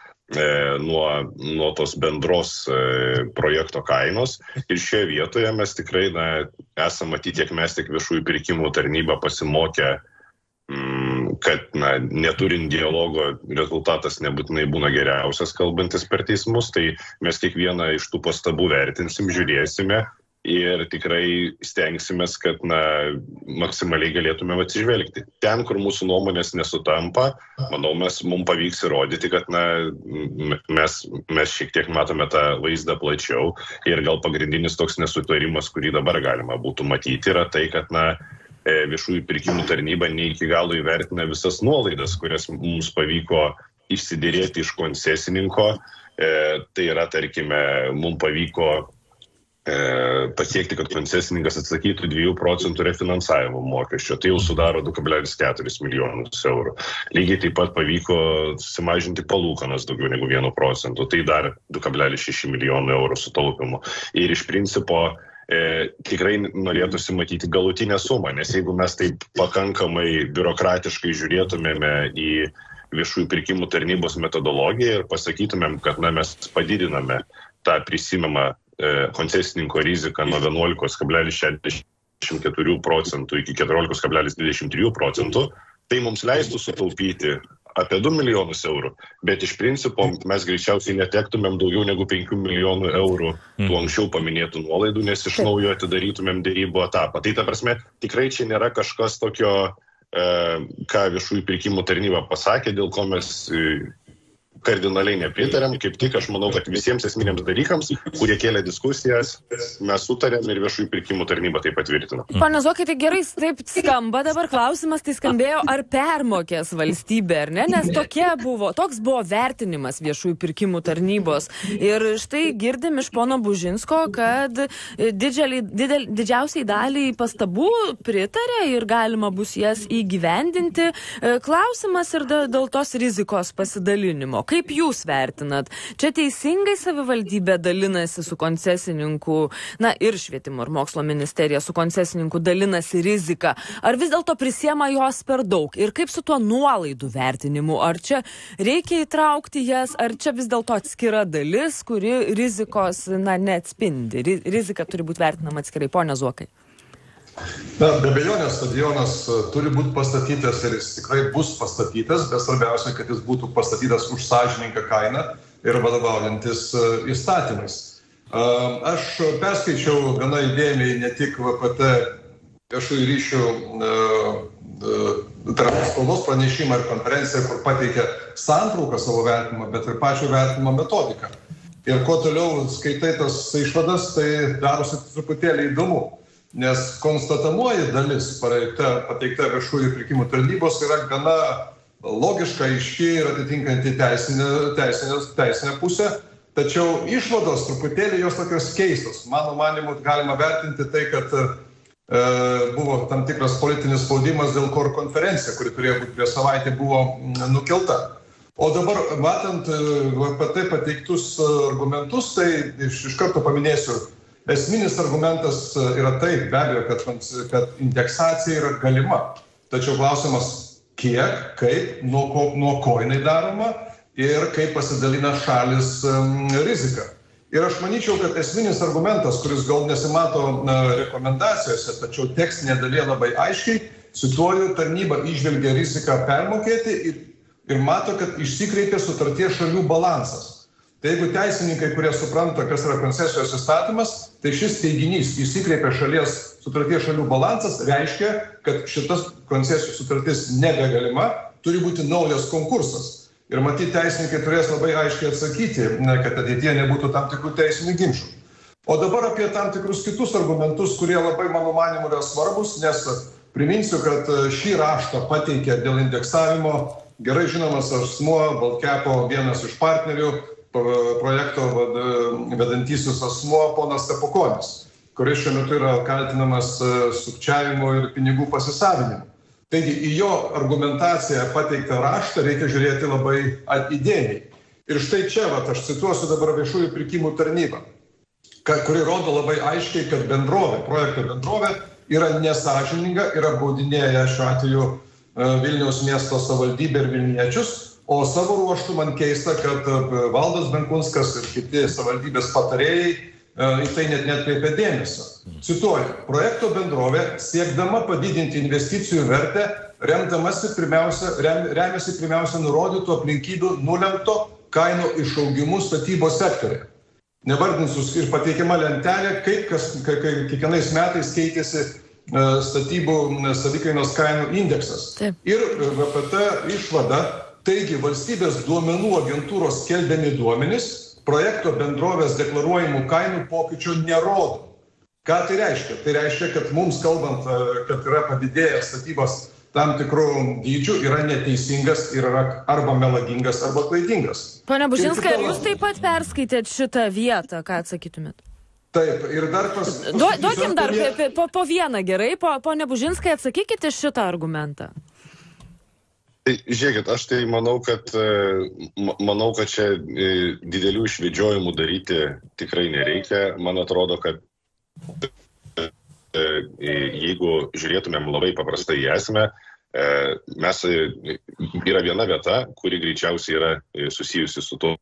[SPEAKER 7] nuo tos bendros projekto kainos. Ir šioje vietoje mes tikrai esame matyti tiek mes, tiek viešųjų pirkimų tarnyba pasimokę, kad neturint dialogo rezultatas nebūtinai būna geriausias kalbantis per teismus, tai mes kiekvieną iš tų pastabų vertinsim, žiūrėsime ir tikrai stengsimės, kad maksimaliai galėtume atsižvelgti. Ten, kur mūsų nuomonės nesutampa, manau, mums pavyks įrodyti, kad mes šiek tiek matome tą vaizdą plačiau ir gal pagrindinis toks nesutarimas, kurį dabar galima būtų matyti, yra tai, kad viešųjų pirkimų tarnyba ne iki galo įvertina visas nuolaidas, kurias mums pavyko išsiderėti iš koncesininko. Tai yra, tarkime, mums pavyko pasiekti, kad koncesininkas atsakytų 2 procentų refinansavimo mokesčio. Tai jau sudaro 2,4 milijonus eurų. Lygiai taip pat pavyko sumažinti palūkanas daugiau negu 1 procentų. Tai dar 2,6 milijonų eurų sutaupimo. Ir iš principo tikrai norėtųsi matyti galutinę sumą, nes jeigu mes taip pakankamai biurokratiškai žiūrėtumėme į viešųjų pirkimų tarnybos metodologiją ir pasakytumėm, kad mes padidiname tą prisimamą koncesininko riziką nuo 11,64 procentų iki 14,23 procentų, tai mums leistų sutaupyti apie 2 milijonus eurų, bet iš principo mes greičiausiai netektumėm daugiau negu 5 milijonų eurų tų anksčiau paminėtų nuolaidų, nes iš naujo atidarytumėm dėrybų etapą. Tai ta prasme, tikrai čia nėra kažkas tokio, ką viešųjų pirkimų tarnyba pasakė, dėl ko mes kardinaliai nepritarėm. Kaip tik aš manau, kad visiems esminiams dalykams, kurie kėlė diskusijas, mes sutarėm ir viešųjų pirkimų tarnyba tai patvirtino.
[SPEAKER 2] Pane Zuokai, tai gerai, taip skamba dabar klausimas, tai skambėjo, ar permokės valstybė, ar ne? Nes toks buvo vertinimas viešųjų pirkimų tarnybos. Ir štai girdim iš pono Bužinsko, kad didžiausiai daliai pastabų pritarė ir galima bus jas įgyvendinti. Klausimas ir dėl tos rizikos pasidalinimo. Kaip jūs vertinat? Čia teisingai savivaldybė dalinasi su koncesininku, ir švietimo ir mokslo ministerija su koncesininku dalinasi riziką. Ar vis dėlto prisiema jos per daug? Ir kaip su tuo nuolaidų vertinimu? Ar čia reikia įtraukti jas, ar čia vis dėlto atskira dalis, kuri rizikos neatspindi? Rizika turi būti vertinama atskirai. Pone Zuokai.
[SPEAKER 8] Be abejonės, stadionas turi būti pastatytas ir jis tikrai bus pastatytas, bet svarbiausia, kad jis būtų pastatytas už sąžininką kainą ir vadovaujantis įstatymais. Aš perskaičiau gana įdėmiai ne tik VPT viešųjų ryšių spaudos pranešimą ir konferenciją, kur pateikė santrauką savo vertinimą, bet ir pačio vertinimo metodiką. Ir kuo toliau skaitai tas išvadas, tai darosi truputėlį įdomu. Nes konstatamoji dalis pateikta viešųjų pirkimų tarnybos yra gana logiška, aiški ir atitinkanti teisinę pusę, tačiau išvados truputėlį jos tokios keistos. Mano manimu, galima vertinti tai, kad buvo tam tikras politinis spaudimas, dėl ko konferencija, kuri turėjo būti prieš savaitę, buvo nukelta. O dabar, matant VPT pateiktus argumentus, tai iš karto paminėsiu. Esminis argumentas yra taip, be abejo, kad indeksacija yra galima. Tačiau klausimas, kiek, kaip, nuo ko jinai daroma ir kaip pasidalina šalis riziką. Ir aš manyčiau, kad esminis argumentas, kuris gal nesimato rekomendacijose, tačiau tekstinė dalyje labai aiškiai, cituoju, tarnyba įžvelgia riziką permokėti ir mato, kad išsikreipia sutarties šalių balansas. Tai jeigu teisininkai, kurie supranta, kas yra koncesijos įstatymas, tai šis teiginys įsikreipia šalies sutarties šalių balansas, reiškia, kad šitas koncesijos sutartis nebegalima, turi būti naujas konkursas. Ir matyti teisininkai turės labai aiškiai atsakyti, kad ateityje nebūtų tam tikrų teisinių ginčų. O dabar apie tam tikrus kitus argumentus, kurie labai mano manimu yra svarbus, nes priminsiu, kad šį raštą pateikė dėl indeksavimo gerai žinomas asmuo, Baltkepo vienas iš partnerių, projekto vedantysis asmuo ponas Stepukonis, kuris šiuo metu yra kaltinamas sukčiavimu ir pinigų pasisavinimu. Taigi į jo argumentaciją pateiktą raštą reikia žiūrėti labai įdėmiai. Ir štai čia, aš cituosiu dabar viešųjų pirkimų tarnybą, kuri rodo labai aiškiai, kad projekto bendrovė yra nesąžininga ir apgaudinėja šiuo atveju Vilniaus miesto savivaldybę ir vilniečius. O savo ruoštų man keista, kad Valdas Benkunskas ir kiti savivaldybės patarėjai į tai net neatkreipė dėmesio. Cituoju, projekto bendrovė siekdama padidinti investicijų vertę remiasi pirmiausia nurodytų aplinkybių nulemto kainų išaugimu statybos sektoriuje. Nevardinsiu ir pateikiama lentelė, kaip kiekvienais metais keitėsi statybų savikainos kainų indeksas. Ir VPT išvada. Taigi, valstybės duomenų agentūros skelbiami duomenys projekto bendrovės deklaruojamų kainų pokyčių nerodo. Ką tai reiškia? Tai reiškia, kad mums kalbant, kad yra padidėjęs statybos tam tikrų dydžių, yra neteisingas ir yra arba melagingas, arba klaidingas.
[SPEAKER 2] Pone Bužinskai, ar jūs taip pat perskaitėt šitą vietą, ką atsakytumėt?
[SPEAKER 8] Taip, ir dar
[SPEAKER 2] Duokim dar po vieną gerai, pone Bužinskai, atsakykite šitą argumentą.
[SPEAKER 7] Žiūrėkit, aš tai manau, kad čia didelių išvedžiojimų daryti tikrai nereikia. Man atrodo, kad jeigu žiūrėtumėm labai paprastai į esmę, yra viena vieta, kuri greičiausiai yra susijusi su to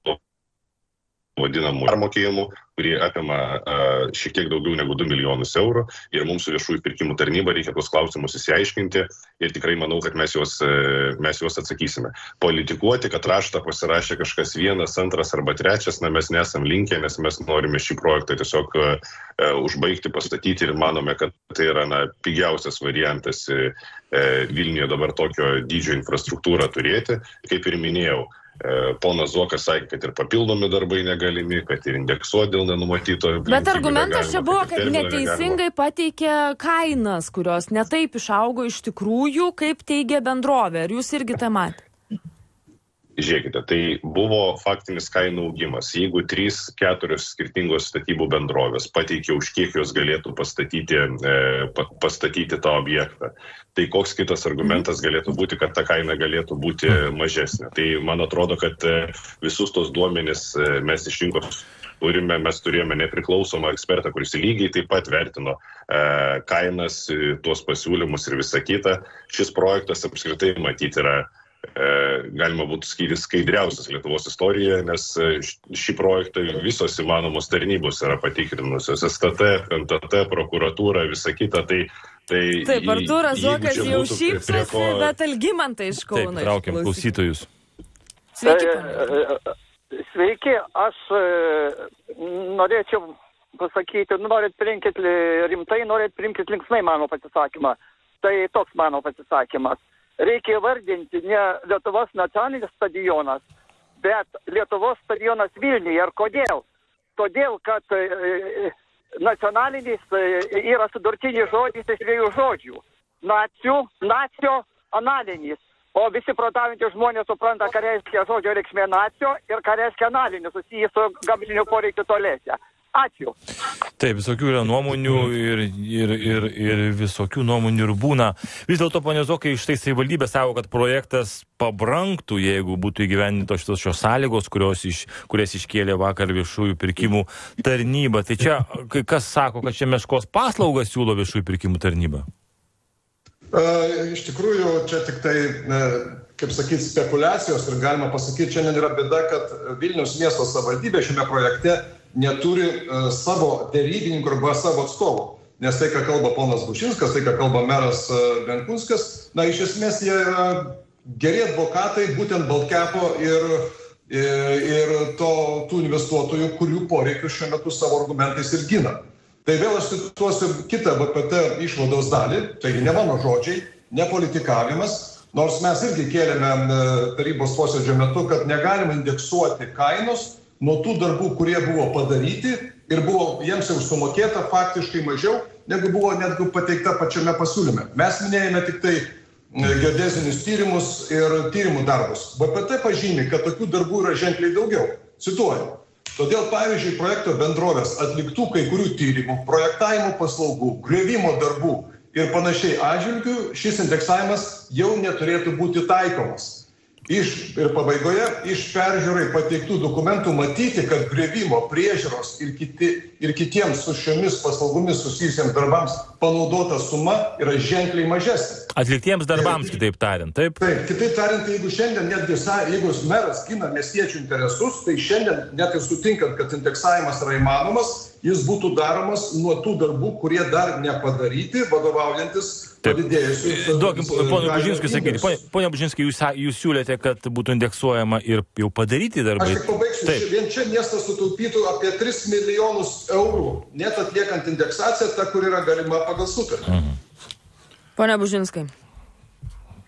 [SPEAKER 7] vadinamų permokėjimų, kurie apima šiek tiek daugiau negu 2 milijonus eurų ir mums su viešųjų pirkimų tarnyba reikia tos klausimus įsiaiškinti ir tikrai manau, kad mes juos atsakysime. Politikuoti, kad raštą pasirašė kažkas vienas, antras arba trečias, mes nesam linkę, nes mes norime šį projektą tiesiog užbaigti, pastatyti ir manome, kad tai yra pigiausias variantas Vilniuje dabar tokio dydžio infrastruktūrą turėti, kaip ir minėjau. Ponas Zuokas sakė, kad ir papildomi darbai negalimi, kad ir indeksuoti dėl nenumatyto.
[SPEAKER 2] Bet argumentas čia buvo, kad neteisingai pateikė kainas, kurios netaip išaugo iš tikrųjų, kaip teigia bendrovė. Ar jūs irgi tą matėte?
[SPEAKER 7] Žiūrėkite, tai buvo faktinis kainų augimas. Jeigu 3-4 skirtingos statybų bendrovės pateikė, už kiek jos galėtų pastatyti tą objektą, tai koks kitas argumentas galėtų būti, kad ta kaina galėtų būti mažesnė. Tai man atrodo, kad visus tos duomenis mes iš rinkos turime, mes turėjome nepriklausomą ekspertą, kuris lygiai taip pat vertino kainas, tuos pasiūlymus ir visą kitą. Šis projektas apskritai matyti yra galima būtų skaitytis skaidriausias Lietuvos istorijoje, nes šį projektą visos įmanomos tarnybos yra patikrinusios. STT, FNTT, prokuratūra, visa kita.
[SPEAKER 2] Taip, Artūras Zuokas jau šypsosi, bet Algimantą iš Kauno.
[SPEAKER 3] Taip, traukiam klausytojus.
[SPEAKER 2] Sveiki, ponė.
[SPEAKER 9] Sveiki, aš norėčiau pasakyti, norit priimkit rimtai, norit priimkit linksmai mano pasisakymą. Tai toks mano pasisakymas. Reikia vardinti ne Lietuvos nacionalinis stadionas, bet Lietuvos stadionas Vilniuje. Ir kodėl? Todėl, kad nacionalinis yra sudurtinis žodis iš 2 žodžių. Nacio, analinis. O visi protaujantys žmonės supranta, ką reiškia žodžio reikšmė nacio ir ką reiškia analinis, susijęs su gamtiniu poreikiu tolėse. Ačiū.
[SPEAKER 3] Taip, visokių yra nuomonių ir visokių nuomonių ir būna. Vis dėlto, pone Zuokai, štai savivaldybė sako, kad projektas pabrangtų, jeigu būtų įgyvendintos šios sąlygos, kurias iškėlė vakar viešųjų pirkimų tarnyba. Tai čia, kas sako, kad čia meškos paslaugas siūlo viešųjų pirkimų tarnyba?
[SPEAKER 8] Iš tikrųjų, čia tik tai, kaip sakyti, spekulacijos ir galima pasakyti, šiandien yra bėda, kad Vilniaus miesto savivaldybė šiame projekte neturi savo derybininkų arba savo atstovų. Nes tai, ką kalba ponas Bušinskas, tai, ką kalba meras Benkunskas, iš esmės jie yra geri advokatai būtent Baltkepo ir tų investuotojų, kurių poreikius šiuo metu savo argumentais ir gina. Tai vėl aš cituosiu kitą BPT išvados dalį, taigi ne mano žodžiai, ne politikavimas, nors mes irgi kėlėme tarybos posėdžio metu, kad negalime indeksuoti kainos nuo tų darbų, kurie buvo padaryti ir buvo jiems jau sumokėta faktiškai mažiau, negu buvo netgi pateikta pačiame pasiūlyme. Mes minėjome tik tai geodezinius tyrimus ir tyrimų darbus. BPT pažymi, kad tokių darbų yra ženkliai daugiau. Cituoju. Todėl, pavyzdžiui, projekto bendrovės atliktų kai kurių tyrimų, projektavimo paslaugų, griovimo darbų ir panašiai atžvilgių šis indeksavimas jau neturėtų būti taikomas. Ir pabaigoje iš peržiūrai pateiktų dokumentų matyti, kad griovimo, priežiūros ir kitiems su šiomis paslaugomis susijusiems darbams panaudota suma yra ženkliai mažesnė.
[SPEAKER 3] Atliktiems darbams, kitaip tariant, taip?
[SPEAKER 8] Taip, kitaip tariant, jeigu šiandien netgi, jeigu meras gina miestiečių interesus, tai šiandien net ir sutinkant, kad indeksavimas yra įmanomas, jis būtų daromas nuo tų darbų, kurie dar nepadaryti, vadovaujantis padidėjusius.
[SPEAKER 3] Duokim, ponui Bužinskui sakyti. Pone Bužinskai, jūs siūlėte, kad būtų indeksuojama ir jau padaryti darbai.
[SPEAKER 8] Aš tik pabaigsiu. Vien čia miestas sutaupytų apie 3 milijonus eurų, net atliekant indeksaciją, ta, kur yra galima pagal sutartį.
[SPEAKER 2] Pone Bužinskai.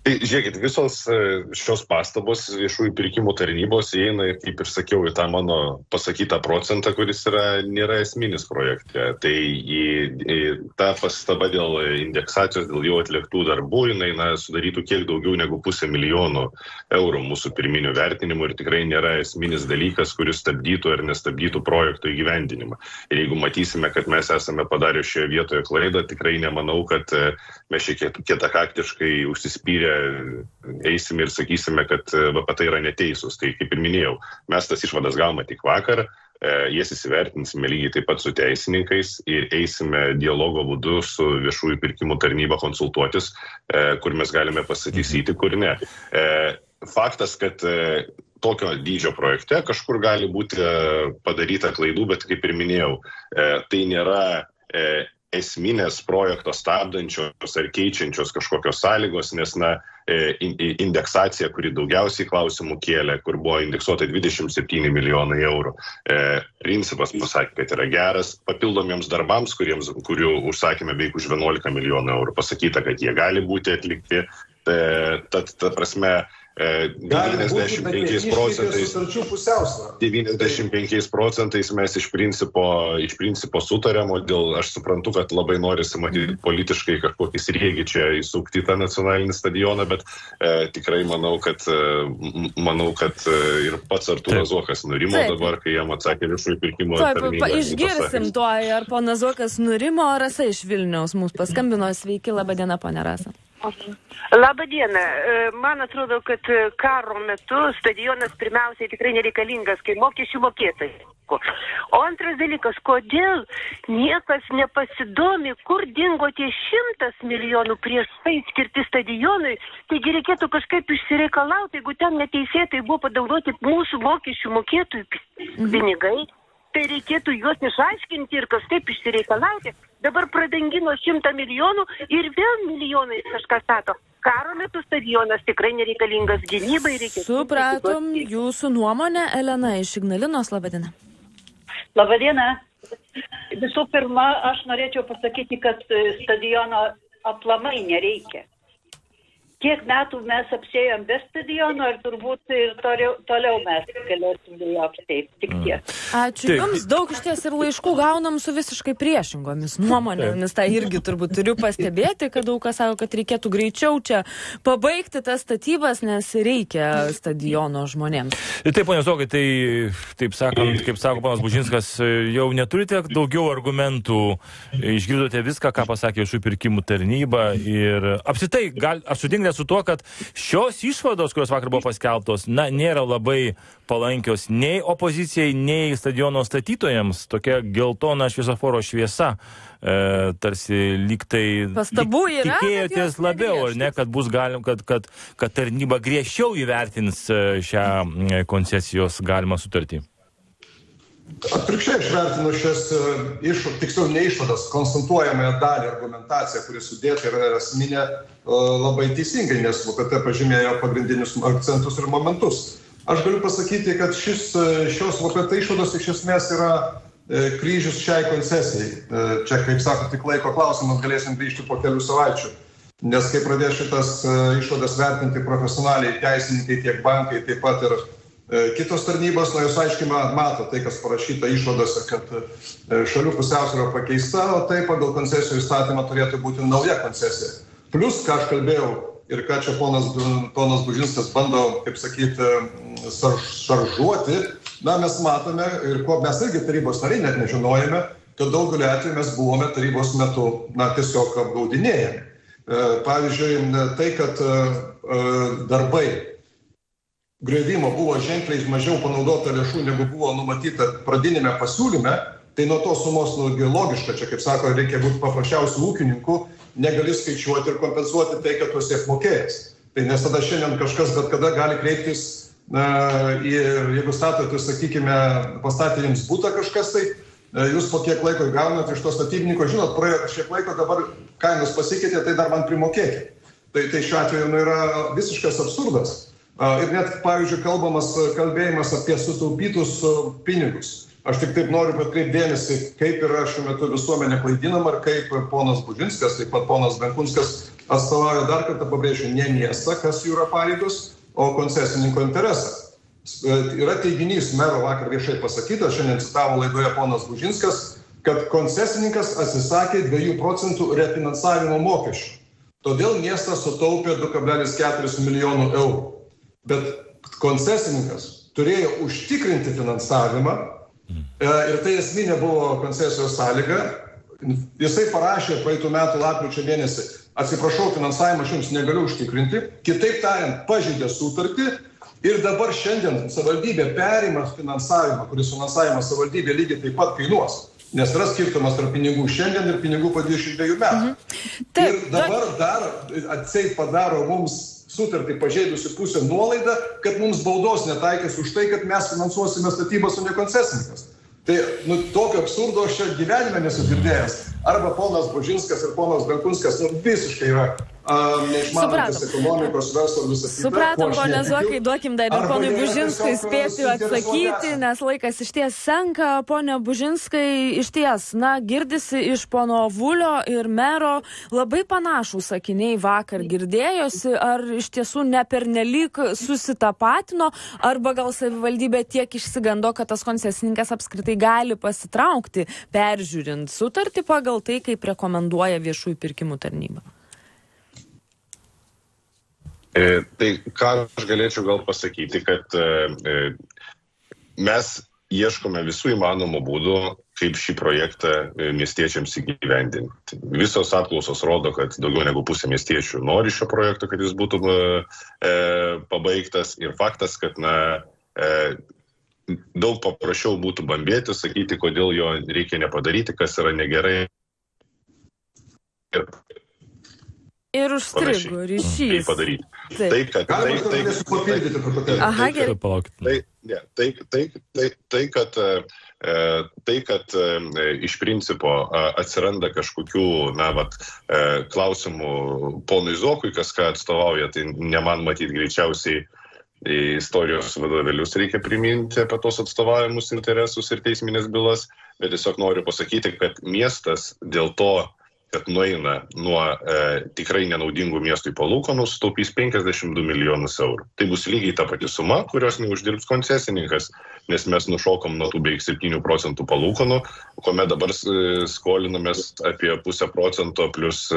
[SPEAKER 7] Tai žiūrėkit, visos šios pastabos viešųjų pirkimų tarnybos įeina, kaip ir sakiau, į tą mano pasakytą procentą, kuris nėra esminis projekte. Tai ta pastaba dėl indeksacijos, dėl jau atliktų darbų, jinai sudarytų kiek daugiau negu 500 000 eurų mūsų pirminių vertinimų ir tikrai nėra esminis dalykas, kuris stabdytų ar nestabdytų projekto įgyvendinimą. Ir jeigu matysime, kad mes esame padarę šioje vietoje klaidą, tikrai nemanau, kad mes šiek tiek kietakaktiškai užsispyrę eisime ir sakysime, kad VPT yra neteisūs. Tai kaip ir minėjau, mes tas išvadas gavome tik vakar, jas įsivertinsime lygiai taip pat su teisininkais ir eisime dialogo būdu su viešųjų pirkimų tarnyba konsultuotis, kur mes galime pasitaisyti, kur ne. Faktas, kad tokio dydžio projekte kažkur gali būti padaryta klaidų, bet kaip ir minėjau, tai nėra esminės projekto stabdančios ar keičiančios kažkokios sąlygos, nes indeksacija, kuri daugiausiai klausimų kėlė, kur buvo indeksuota 27 milijonai eurų, principas pasakė, kad yra geras papildomiems darbams, kurių užsakėme beveik už 11 milijonų eurų, pasakyta, kad jie gali būti atlikti. Tad, ta prasme, 95% mes iš principo sutarėm, o aš suprantu, kad labai norisi matyti politiškai kažkokį sriegį čia įsukti tą nacionalinį stadioną, bet tikrai manau, kad ir pats Artūras Zuokas nurimo dabar, kai jam atsakė viešųjų pirkimų tarnyba.
[SPEAKER 2] Išgirsim to, ar ponas Zuokas nurimo, Rasa iš Vilniaus mums paskambino. Sveiki, laba diena, ponia Rasa.
[SPEAKER 10] Labą dieną. Man atrodo, kad karo metu stadionas pirmiausiai tikrai nereikalingas, kai mokesčių mokėtojai. O antras dalykas, kodėl niekas nepasidomi, kur dingo tie 100 milijonų prieš tai skirti stadionui, taigi reikėtų kažkaip išsireikalauti, jeigu ten neteisėtai buvo padaugoti mūsų mokesčių mokėtojų pinigai, tai reikėtų juos išaiškinti ir kažkaip išsireikalauti. Dabar pradangino 100 milijonų ir vėl milijonai kažką stato. Karo metu stadionas tikrai nereikalingas gynybai.
[SPEAKER 2] Supratom jūsų nuomonę. Elena iš Ignalinos, laba diena.
[SPEAKER 11] Labą dieną. Visų pirma, aš norėčiau pasakyti, kad stadiono aplamai nereikia. Kiek metų mes apsėjom be stadiono ir turbūt ir toliau mes galėtume jį apsėti. Tik tiek.
[SPEAKER 2] Ačiū Jums. Daug iš ties ir laiškų gaunam su visiškai priešingomis nuomonėmis. Tai irgi turbūt turiu pastebėti, kad daug kas sako, kad reikėtų greičiau čia pabaigti tas statybas, nes reikia stadiono žmonėms.
[SPEAKER 3] Taip, ponia Zuokai, tai taip sakant, kaip sako ponas Bužinskas, jau neturite daugiau argumentų, išgirdote viską, ką pasakė viešųjų pirkimų tarnyba ir apsitai, aš sutinkate su tuo, kad šios išvados, kurios vakar buvo paskelbtos, nėra labai palankios nei opozicijai, nei stadiono statytojams. Tokia geltona šviesoforo šviesa, tarsi lygtai tikėjotės labiau, ar ne, kad bus kad tarnyba griežčiau įvertins šią koncesijos galimą sutartį.
[SPEAKER 8] Atvirkščiai aš vertinu šias tiksliau ne išvadas, konstatuojamąją dalį argumentaciją, kuri sudėta yra esminė labai teisingai, nes VPT pažymėjo pagrindinius akcentus ir momentus. Aš galiu pasakyti, kad šios VPT išvados iš esmės yra kryžius šiai koncesijai. Čia, kaip sako, tik laiko klausimas, galėsim grįžti po kelių savaičių. Nes kai pradės šitas išvadas vertinti profesionaliai teisininkai, tiek bankai, taip pat ir kitos tarnybos, jūs aiškiai mato tai, kas parašyta išvadose, kad šalių pusiausvyrą pakeista, o tai pagal koncesijų įstatymą turėtų būti nauja koncesija. Plus, ką aš kalbėjau ir ką čia ponas Bužinskas bando, kaip sakyti, šaržuoti, mes matome ir ko mes irgi tarybos nariai net nežinojame, kad daugelį atveju mes buvome tarybos metu, tiesiog apgaudinėjami. Pavyzdžiui, tai, kad darbai griovimo buvo ženkliai mažiau panaudota lėšų, negu buvo numatyta pradinėme pasiūlyme, tai nuo tos sumos logiška, čia kaip sako, reikia būti paprasčiausių ūkininkų, negali skaičiuoti ir kompensuoti tai, kad tu esi apmokėjęs. Tai nes tada šiandien kažkas bet kada gali kreiptis, jeigu statote, sakykime, pastatė jums butą kažkas, tai jūs po kiek laiko gaunat iš to statybininko, žinot, praėjo kažkiek laiko, dabar kainos pasikeitė, tai dar man primokėkit. Tai šiuo atveju yra visiškas absurdas. Ir net, pavyzdžiui, kalbėjimas apie sutaupytus pinigus. Aš tik taip noriu atkreipti dėmesį, kaip yra šiuo metu visuomenė klaidinama ir kaip ponas Bužinskas, taip pat ponas Benkunskas atstovauja, dar kartą pabrėžiu, ne miestą, kas jų yra pareigos, o koncesininko interesą. Yra teiginys mero vakar viešai pasakytas, šiandien citavo laidoje ponas Bužinskas, kad koncesininkas atsisakė 2% refinansavimo mokesčių. Todėl miestas sutaupė 2,4 milijonų eurų. Bet koncesininkas turėjo užtikrinti finansavimą ir tai esminė buvo koncesijos sąlyga. Jisai parašė praeitų metų lapkričio mėnesį, atsiprašau, finansavimą aš jums negaliu užtikrinti. Kitaip tariant, pažeidė sutartį. Ir dabar šiandien savivaldybė perima finansavimą, kuris finansavimas savivaldybė lygiai taip pat kainuos. Nes yra skirtumas tarp pinigų šiandien ir pinigų po 22 metų. Ir dabar dar atseit padaro mums sutartį pažeidusi pusę nuolaidą, kad mums baudos netaikys už tai, kad mes finansuosime statybas, o ne koncesininkas. Tai tokio absurdo aš čia gyvenime nesu girdėjęs. Arba ponas Bužinskas ir ponas Benkunskas visiškai yra neišmanantis ekonomikos, verslo ir visą kitą.
[SPEAKER 2] Supratom, pone Zuokai, duokim dar ir ponui Bužinskui spėti atsakyti, nes laikas išties senka. Pone Bužinskai, išties, girdisi iš pono Vulio ir mero labai panašų sakiniai vakar girdėjosi, ar iš tiesų nepernelyg susitapatino, arba gal savivaldybė tiek išsigando, kad tas koncesininkas apskritai gali pasitraukti, peržiūrint sutartį pagal tai, kaip rekomenduoja viešųjų pirkimų tarnyba.
[SPEAKER 7] Tai ką aš galėčiau gal pasakyti, kad mes ieškome visų įmanomų būdų, kaip šį projektą miestiečiams įgyvendinti. Visos apklausos rodo, kad daugiau negu pusė miestiečių nori šio projekto, kad jis būtų pabaigtas. Ir faktas, kad daug paprasčiau būtų bambėti, sakyti, kodėl jo reikia nepadaryti, kas yra negerai.
[SPEAKER 2] Ir užstrigo ryšys.
[SPEAKER 7] Tai, kad iš principo atsiranda kažkokių klausimų ponui Zuokui, kas ką atstovauja, tai ne man matyti greičiausiai istorijos vadovėlius reikia priminti apie tos atstovavimus interesus ir teisminės bylas, bet tiesiog noriu pasakyti, kad miestas dėl to, kad nueina nuo tikrai nenaudingų miestui palūkanų, sutaupys 52 milijonus eurų. Tai bus lygiai ta pati suma, kurios neuždirbs koncesininkas, nes mes nušokom nuo tų beveik 7% palūkanų, kuomet dabar skolinamės apie 0,5% plus...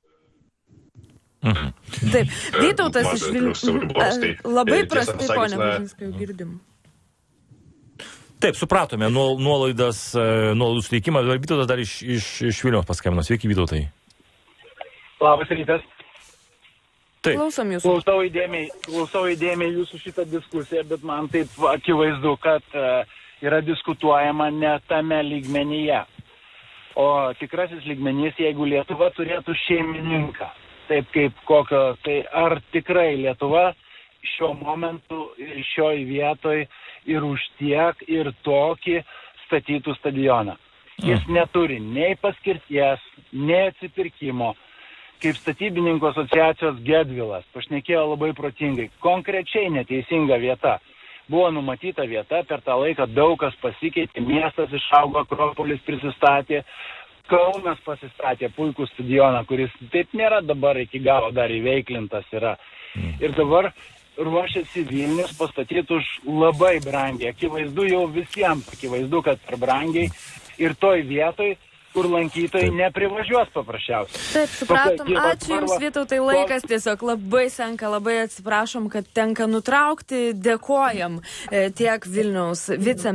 [SPEAKER 2] Taip, Vytautas iš Vilniaus. Labai prastai, ponia Bužinskai, girdim.
[SPEAKER 3] Taip, supratome, nuolaidų suteikimą. Vytautas dar iš Vilniaus paskambino. Sveiki, Vytautai.
[SPEAKER 12] Labas rytas.
[SPEAKER 3] Taip.
[SPEAKER 2] Klausom jūsų.
[SPEAKER 12] Klausau įdėmiai jūsų šitą diskusiją, bet man taip akivaizdu, kad yra diskutuojama ne tame lygmenyje. O tikrasis lygmenys, jeigu Lietuva turėtų šeimininką, taip kaip kokio, tai ar tikrai Lietuva šiuo momentu ir šioj vietoj ir už tiek ir tokį statytų stadioną. Jis neturi nei paskirties, nei atsipirkimo. Kaip statybininkų asociacijos Gedvilas pašnekėjo labai protingai. Konkrečiai neteisinga vieta. Buvo numatyta vieta, per tą laiką daug kas pasikeitė, miestas išaugo, Akropolis prisistatė, Kaunas pasistatė puikų stadioną, kuris taip nėra dabar iki galo dar įveiklintas yra. Ir dabar ruošiasi Vilnius pastatyti už labai brangiai. Akivaizdu jau visiems, akivaizdu, kad per brangiai ir toj vietoj, kur lankytojai neprivažiuos paprasčiausiai.
[SPEAKER 2] Taip, supratom. Ačiū Jums, Vytautai, laikas tiesiog labai senka, labai atsiprašom, kad tenka nutraukti. Dėkojam tiek Vilniaus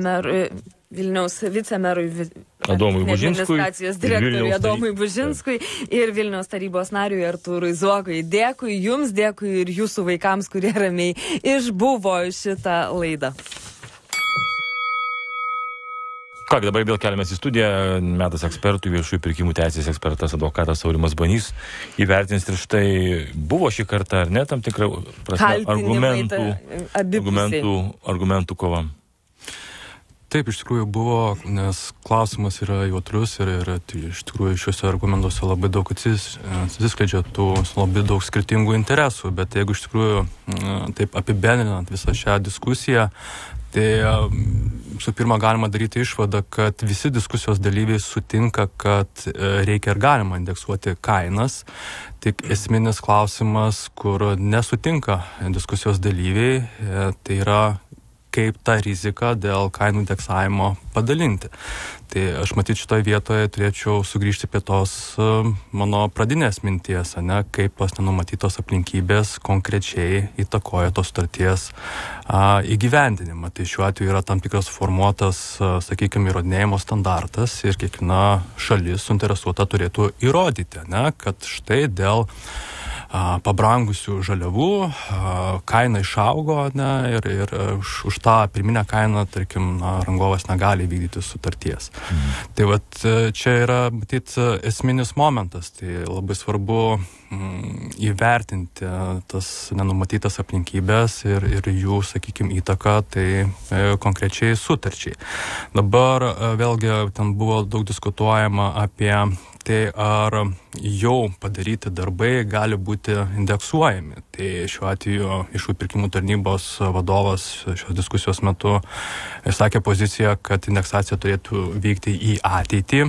[SPEAKER 2] vicemerui
[SPEAKER 3] Adomui Bužinskui,
[SPEAKER 2] administracijos direktoriui Adomui Bužinskui ir Vilniaus tarybos nariui Artūrui Zuokui. Dėkui Jums, dėkui ir Jūsų vaikams, kurie ramiai išbuvo šitą laidą.
[SPEAKER 3] Kągi, dabar vėl keliamės į studiją. Metas ekspertų, viešųjų pirkimų teisės ekspertas advokatas Aurimas Banys įvertins ir štai buvo šį kartą, ar ne, tam tikrą prasme argumentų kova.
[SPEAKER 6] Taip, iš tikrųjų buvo, nes klausimas yra jautrus ir iš tikrųjų šiuose argumentuose labai daug atsiskleidžia tų labai daug skirtingų interesų, bet jeigu iš tikrųjų taip apibendrinant visą šią diskusiją, Tai su pirma galima daryti išvadą, kad visi diskusijos dalyviai sutinka, kad reikia ir galima indeksuoti kainas. Tik esminis klausimas, kur nesutinka diskusijos dalyviai, tai yra kaip tą riziką dėl kainų indeksavimo padalinti. Tai aš matyt šitoje vietoje turėčiau sugrįžti prie tos mano pradinės minties, kaip tos nenumatytos aplinkybės konkrečiai įtakoja tos sutarties įgyvendinimą. Tai šiuo atveju yra tam tikras formuotas, sakykime, įrodinėjimo standartas ir kiekviena šalis suinteresuota turėtų įrodyti, kad štai dėl pabrangusių žaliavų kaina išaugo ir už tą pirminę kainą, tarkim, rangovas negali vykdyti sutarties. Tai vat čia yra, matyt, esminis momentas. Tai labai svarbu įvertinti tas nenumatytas aplinkybės ir jų, sakykime, įtaką tai konkrečiai sutarčiai. Dabar vėlgi ten buvo daug diskutuojama apie tai, ar jau padaryti darbai gali būti indeksuojami. Tai šiuo atveju viešųjų pirkimų tarnybos vadovas šios diskusijos metu išsakė poziciją, kad indeksacija turėtų vykti į ateitį.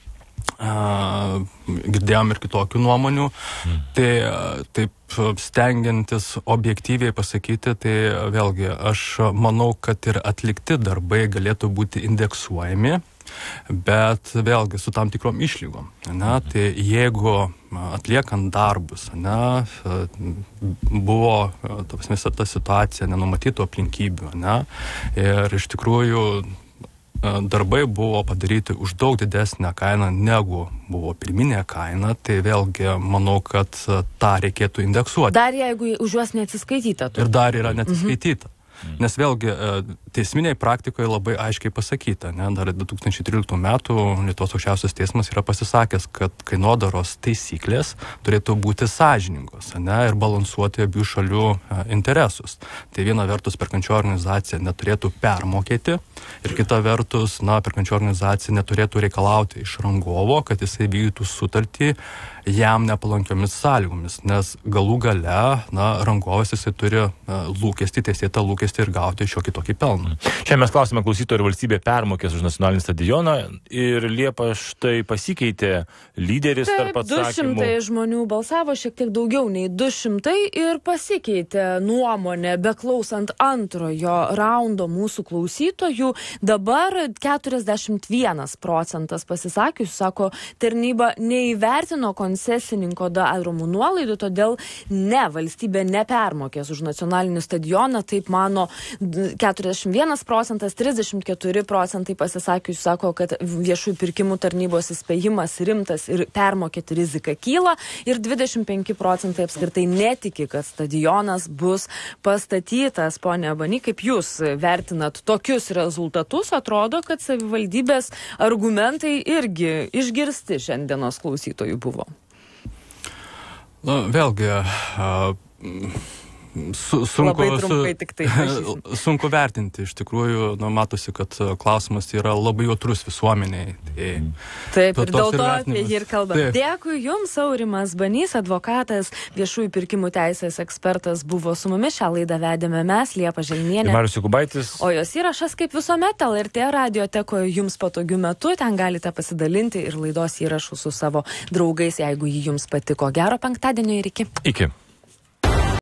[SPEAKER 6] Girdėjom ir kitokių nuomonių. Tai taip stengiantis objektyviai pasakyti, tai vėlgi aš manau, kad ir atlikti darbai galėtų būti indeksuojami, bet vėlgi su tam tikrom išlygom. Tai jeigu atliekant darbus, buvo ta situacija nenumatytų aplinkybių, ir iš tikrųjų darbai buvo padaryti už daug didesnę kainą, negu buvo pirminė kaina, tai vėlgi manau, kad tą reikėtų indeksuoti.
[SPEAKER 2] Dar jeigu už juos neatsiskaityta.
[SPEAKER 6] Ir dar yra neatsiskaityta. Nes vėlgi teisminiai praktikoje labai aiškiai pasakyta, dar 2013 metų Lietuvos aukščiausias teismas yra pasisakęs, kad kainodaros taisyklės turėtų būti sąžiningos, ir balansuoti abiejų šalių interesus. Tai viena vertus perkančioji organizacija neturėtų permokėti ir kita vertus, perkančioji organizacija neturėtų reikalauti iš rangovo, kad jisai vykdytų sutartį jam nepalankiomis sąlygomis, nes galų gale, rangovas jisai turi lūkestį, teisėtą lūkestį ir gauti šiokį tokį pelną.
[SPEAKER 3] Čia mes klausime klausytojų, ar valstybė permokės už nacionalinį stadioną ir Liepa štai pasikeitė lyderis tarp atsakymų.
[SPEAKER 2] 200 žmonių balsavo, šiek tiek daugiau nei 200 ir pasikeitė nuomonė, beklausant antrojo raundo mūsų klausytojų. Dabar 41% pasisakiusių sako, tarnyba neįvertino koncesininko daromų nuolaidų, todėl valstybė nepermokės už nacionalinį stadioną, taip mano 41%, 34% pasisakiusių sako, kad viešųjų pirkimų tarnybos įspėjimas rimtas ir permokėti rizika kyla, ir 25% apskritai netiki, kad stadionas bus pastatytas. Pone Bany, kaip jūs vertinat tokius rezultatus? Atrodo, kad savivaldybės argumentai irgi išgirsti šiandienos klausytojų buvo.
[SPEAKER 6] Vėlgi, sunku vertinti. Iš tikrųjų, matosi, kad klausimas yra labai jautrus visuomeniai.
[SPEAKER 2] Taip, ir dėl to apie jį ir kalbame. Dėkui Jums, Aurimas Banys, advokatas, viešųjų pirkimų teisės ekspertas buvo su mumis. Šią laidą vedėme mes, Liepa Želnienė.
[SPEAKER 3] Marius Jokubaitis.
[SPEAKER 2] O jos įrašas, kaip visuomet, LRT radiotekoje Jums patogiu metu. Ten galite pasidalinti ir laidos įrašų su savo draugais, jeigu jį Jums patiko. Gero penktadienio ir iki.
[SPEAKER 3] Iki.